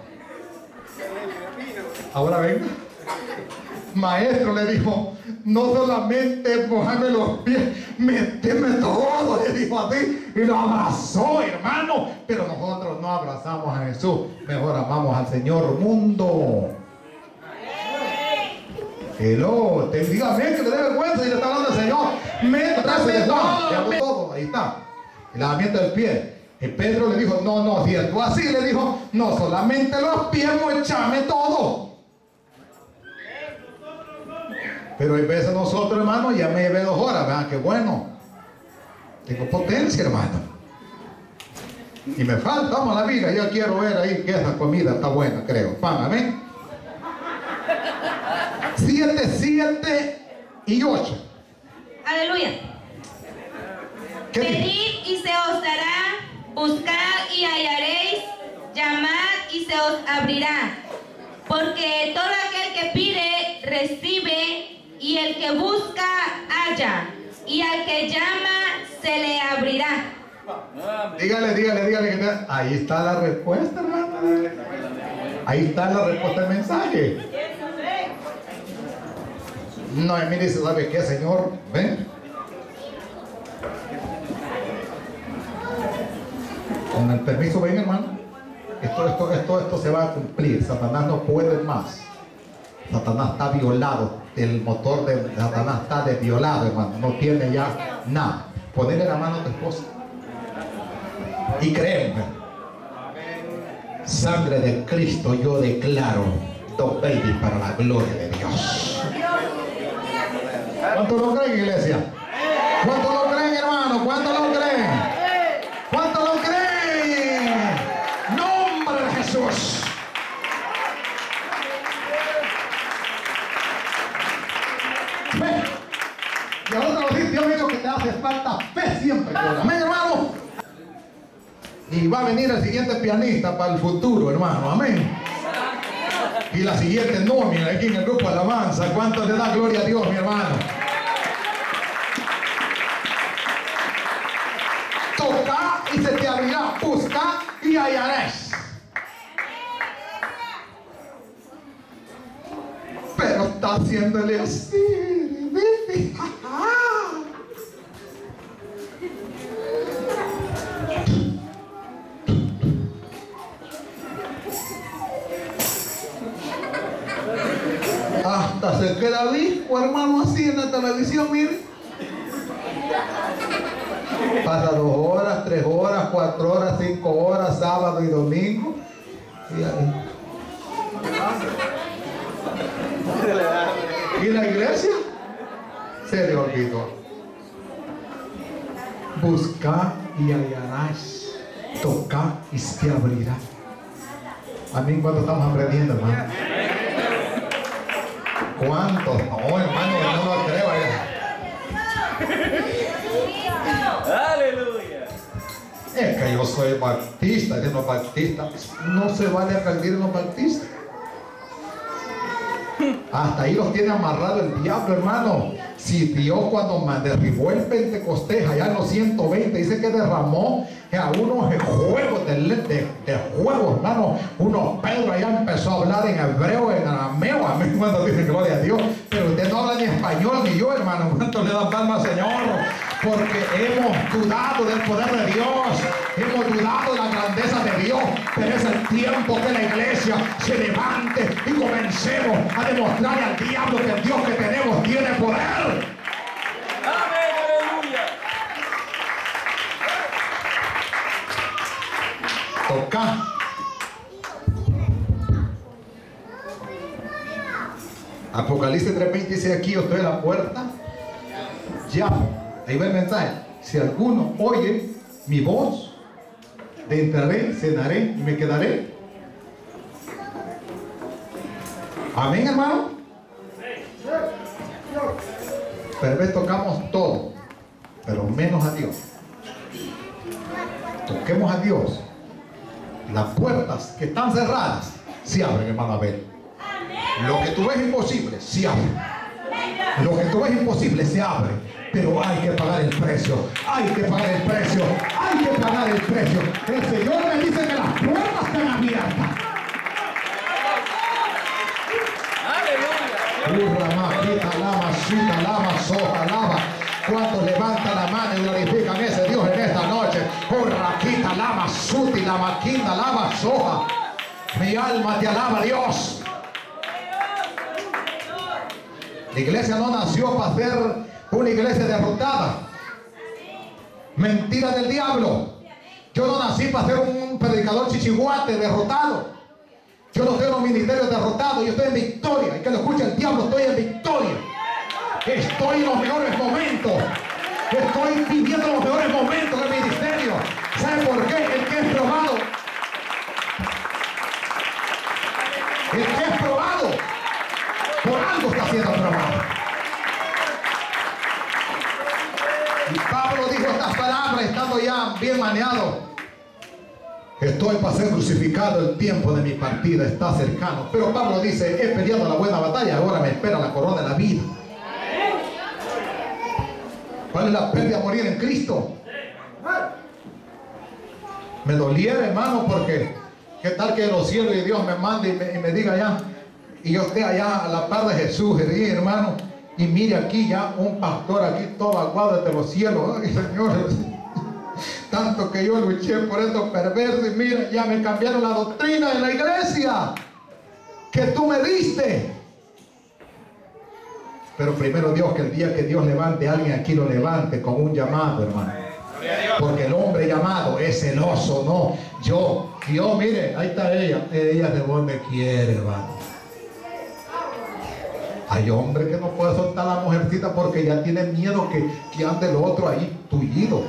Ahora venga. Maestro, le dijo, no solamente mojarme los pies, méteme todo, le dijo así, y lo abrazó, hermano. Pero nosotros no abrazamos a Jesús, mejor amamos al Señor mundo. Hello, te dígame que le dé vergüenza y le está hablando al Señor. Métame todo, le habló todo, ahí está. El lavamiento del pie. Y Pedro le dijo, no, no, si tú así, le dijo, no solamente los pies, échame todo. Pero hay veces nosotros, hermano, ya me llevé dos horas, vean qué bueno. Tengo potencia, hermano. Y me falta, vamos a la vida, yo quiero ver ahí que esa comida está buena, creo. Pan, amén. Siete, siete y ocho. Aleluya. Pedid y se os dará, buscad y hallaréis, llamad y se os abrirá. Porque todo aquel que pide, recibe, y el que busca, halla, y al que llama, se le abrirá. Dígale, dígale, dígale. Que ahí está la respuesta, hermano. Ahí está la respuesta del mensaje. No, y mire, ¿sabe qué, Señor? Ven. Con el permiso, ven, hermano. Esto, esto, esto, esto se va a cumplir. Satanás no puede más. Satanás está violado. El motor de Satanás está desviolado, hermano. No tiene ya nada. Ponerle la mano a tu esposa. Y créeme. Sangre de Cristo yo declaro. Dos baby para la gloria de Dios. ¿Cuánto lo creen, iglesia? ¿Cuánto lo creen, hermano? ¿Cuánto lo creen? ¿Cuánto lo creen? Nombre de Jesús. Fe. Y ahora lo dice Dios mío que te hace falta fe siempre. Amén, hermano. Y va a venir el siguiente pianista para el futuro, hermano. Amén. Y la siguiente nómina aquí en el grupo Alabanza. ¿Cuánto le da gloria a Dios, mi hermano? Toca y se te abrirá. Busca y hallaréis. Pero está haciéndole así. Hasta se queda disco, hermano, así en la televisión, mire. Pasa dos horas, tres horas, cuatro horas, cinco horas, sábado y domingo. Y, ahí. ¿Y la iglesia? Se le olvidó. Busca y hallarás. Toca y se abrirá. Amén, cuando estamos aprendiendo, hermano. ¿Cuántos? No, hermano, no lo creo. Aleluya. Es que yo soy baptista, de los baptistas. No se vale rendir en los baptistas. Hasta ahí los tiene amarrado el diablo, hermano. Si Dios cuando derribó el Pentecostés allá en los ciento veinte, dice que derramó a unos juegos de, de, de juegos, hermano. Unos Pedro allá empezó a hablar en hebreo, en arameo. A mí cuando dice gloria a Dios. Pero usted no habla ni español ni yo, hermano. ¿Cuánto le dan palmas, Señor? Porque hemos dudado del poder de Dios, hemos dudado de la grandeza de Dios, pero es el tiempo que la iglesia se levante y comencemos a demostrarle al diablo que el Dios que tenemos tiene poder. Amén, aleluya. Toca. Apocalipsis tres veinte dice aquí, yo estoy en la puerta, llamo. Ahí va el mensaje. Si alguno oye mi voz, entraré, cenaré y me quedaré. Amén, hermano. Pero ves, tocamos todo, pero menos a Dios. Toquemos a Dios. Las puertas que están cerradas se abren, hermano Abel. Lo que tú ves imposible se abre. Lo que tú ves imposible se abre. Pero hay que pagar el precio, hay que pagar el precio, hay que pagar el precio. El Señor me dice que las puertas están abiertas. Urra, maquita, lama, chita, lama, soja, lava. Cuando levantan la mano y glorifican a ese Dios en esta noche. Urra, quita, lama, suti, la maquina, lama, soja. Mi alma te alaba, Dios. La iglesia no nació para ser una iglesia derrotada. Mentira del diablo. Yo no nací para ser un predicador chichiguate derrotado. Yo no estoy en los ministerios derrotados. Yo estoy en victoria. Y que lo escuche el diablo, estoy en victoria. Estoy en los mejores momentos. Estoy viviendo los mejores momentos del ministerio. ¿Sabe por qué? El que es probado. El que es probado, por algo está siendo probado. Y Pablo dijo estas palabras estando ya bien maneado. Estoy para ser crucificado, el tiempo de mi partida está cercano. Pero Pablo dice, he peleado la buena batalla, ahora me espera la corona de la vida. ¿Cuál es la pérdida? Morir en Cristo. Me doliera, hermano, porque qué tal que los cielos y Dios me mande y me, y me diga allá, y yo esté allá a la par de Jesús, y hermano, y mire aquí ya un pastor aquí todo aguado desde los cielos. Ay, Señor, tanto que yo luché por estos perversos y mira, ya me cambiaron la doctrina de la iglesia que tú me diste. Pero primero Dios, que el día que Dios levante a alguien aquí, lo levante con un llamado, hermano. Porque el hombre llamado es celoso, no. Yo, Dios, mire, ahí está ella. Ella de vos me quiere, hermano. Hay hombres que no pueden soltar a la mujercita porque ya tienen miedo que, que ande el otro ahí tullido.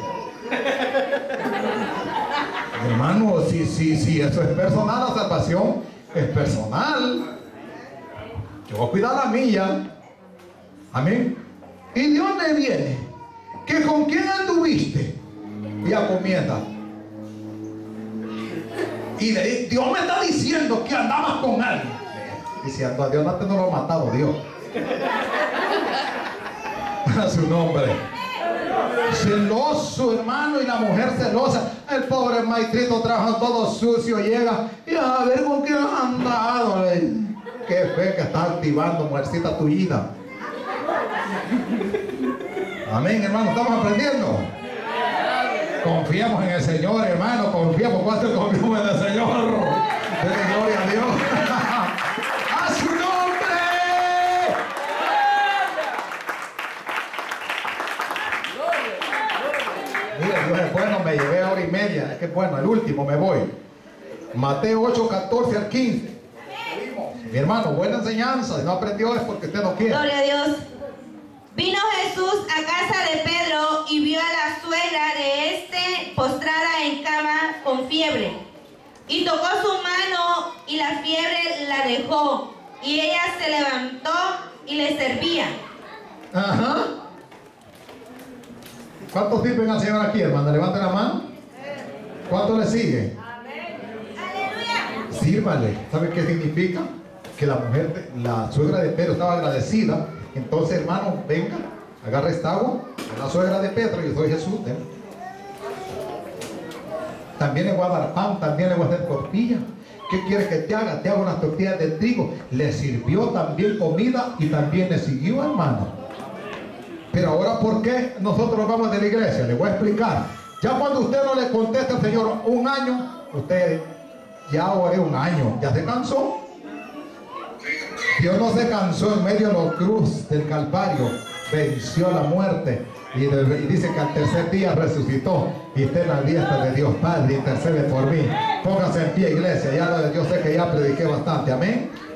Hermano, si, si, si eso es personal, la salvación es personal. Yo voy a cuidar la mía. Amén. ¿Y de dónde viene? ¿Que con quién anduviste? Y ya comienza. Y de, Dios me está diciendo que andabas con alguien. Diciendo a Dios, no te no lo ha matado Dios. A su nombre. Celoso, hermano, y la mujer celosa. El pobre maestrito trabaja todo sucio, llega y a ver con quién has andado. Qué fe que está activando, mujercita, tu vida. Amén, hermano, estamos aprendiendo. Confiamos en el Señor, hermano, confiamos. ¿Cuánto confiamos en el Señor? Denle gloria a Dios. ¡A su nombre! Mira, Dios es bueno, me llevé a hora y media. Es que bueno, el último me voy. Mateo ocho, catorce al quince. Mi hermano, buena enseñanza. Si no aprendió es porque usted no quiere. Gloria a Dios. Vino Jesús a casa de Pedro y vio a la suegra de este postrada en cama con fiebre. Y tocó su mano y la fiebre la dejó. Y ella se levantó y les servía. Ajá. ¿Cuántos sirven al Señor aquí, hermano? Levanten la mano. ¿Cuánto le sigue? Sírvale. ¿Sabe qué significa? Que la mujer, la suegra de Pedro estaba agradecida. Entonces, hermano, venga, agarra esta agua. La suegra de Pedro, yo soy Jesús. ¿eh? También le voy a dar pan, también le voy a hacer tortilla. ¿Qué quiere que te haga? Te hago unas tortillas de trigo. Le sirvió también comida y también le siguió, hermano. Pero ahora, ¿por qué nosotros vamos de la iglesia? Le voy a explicar. Ya cuando usted no le contesta al Señor un año, usted ya oré un año, ¿ya se cansó? Dios no se cansó en medio de la cruz del Calvario, venció la muerte y, de, y dice que al tercer día resucitó y está en la diestra de Dios Padre, intercede por mí. Póngase en pie, iglesia, ya yo sé que ya prediqué bastante, amén.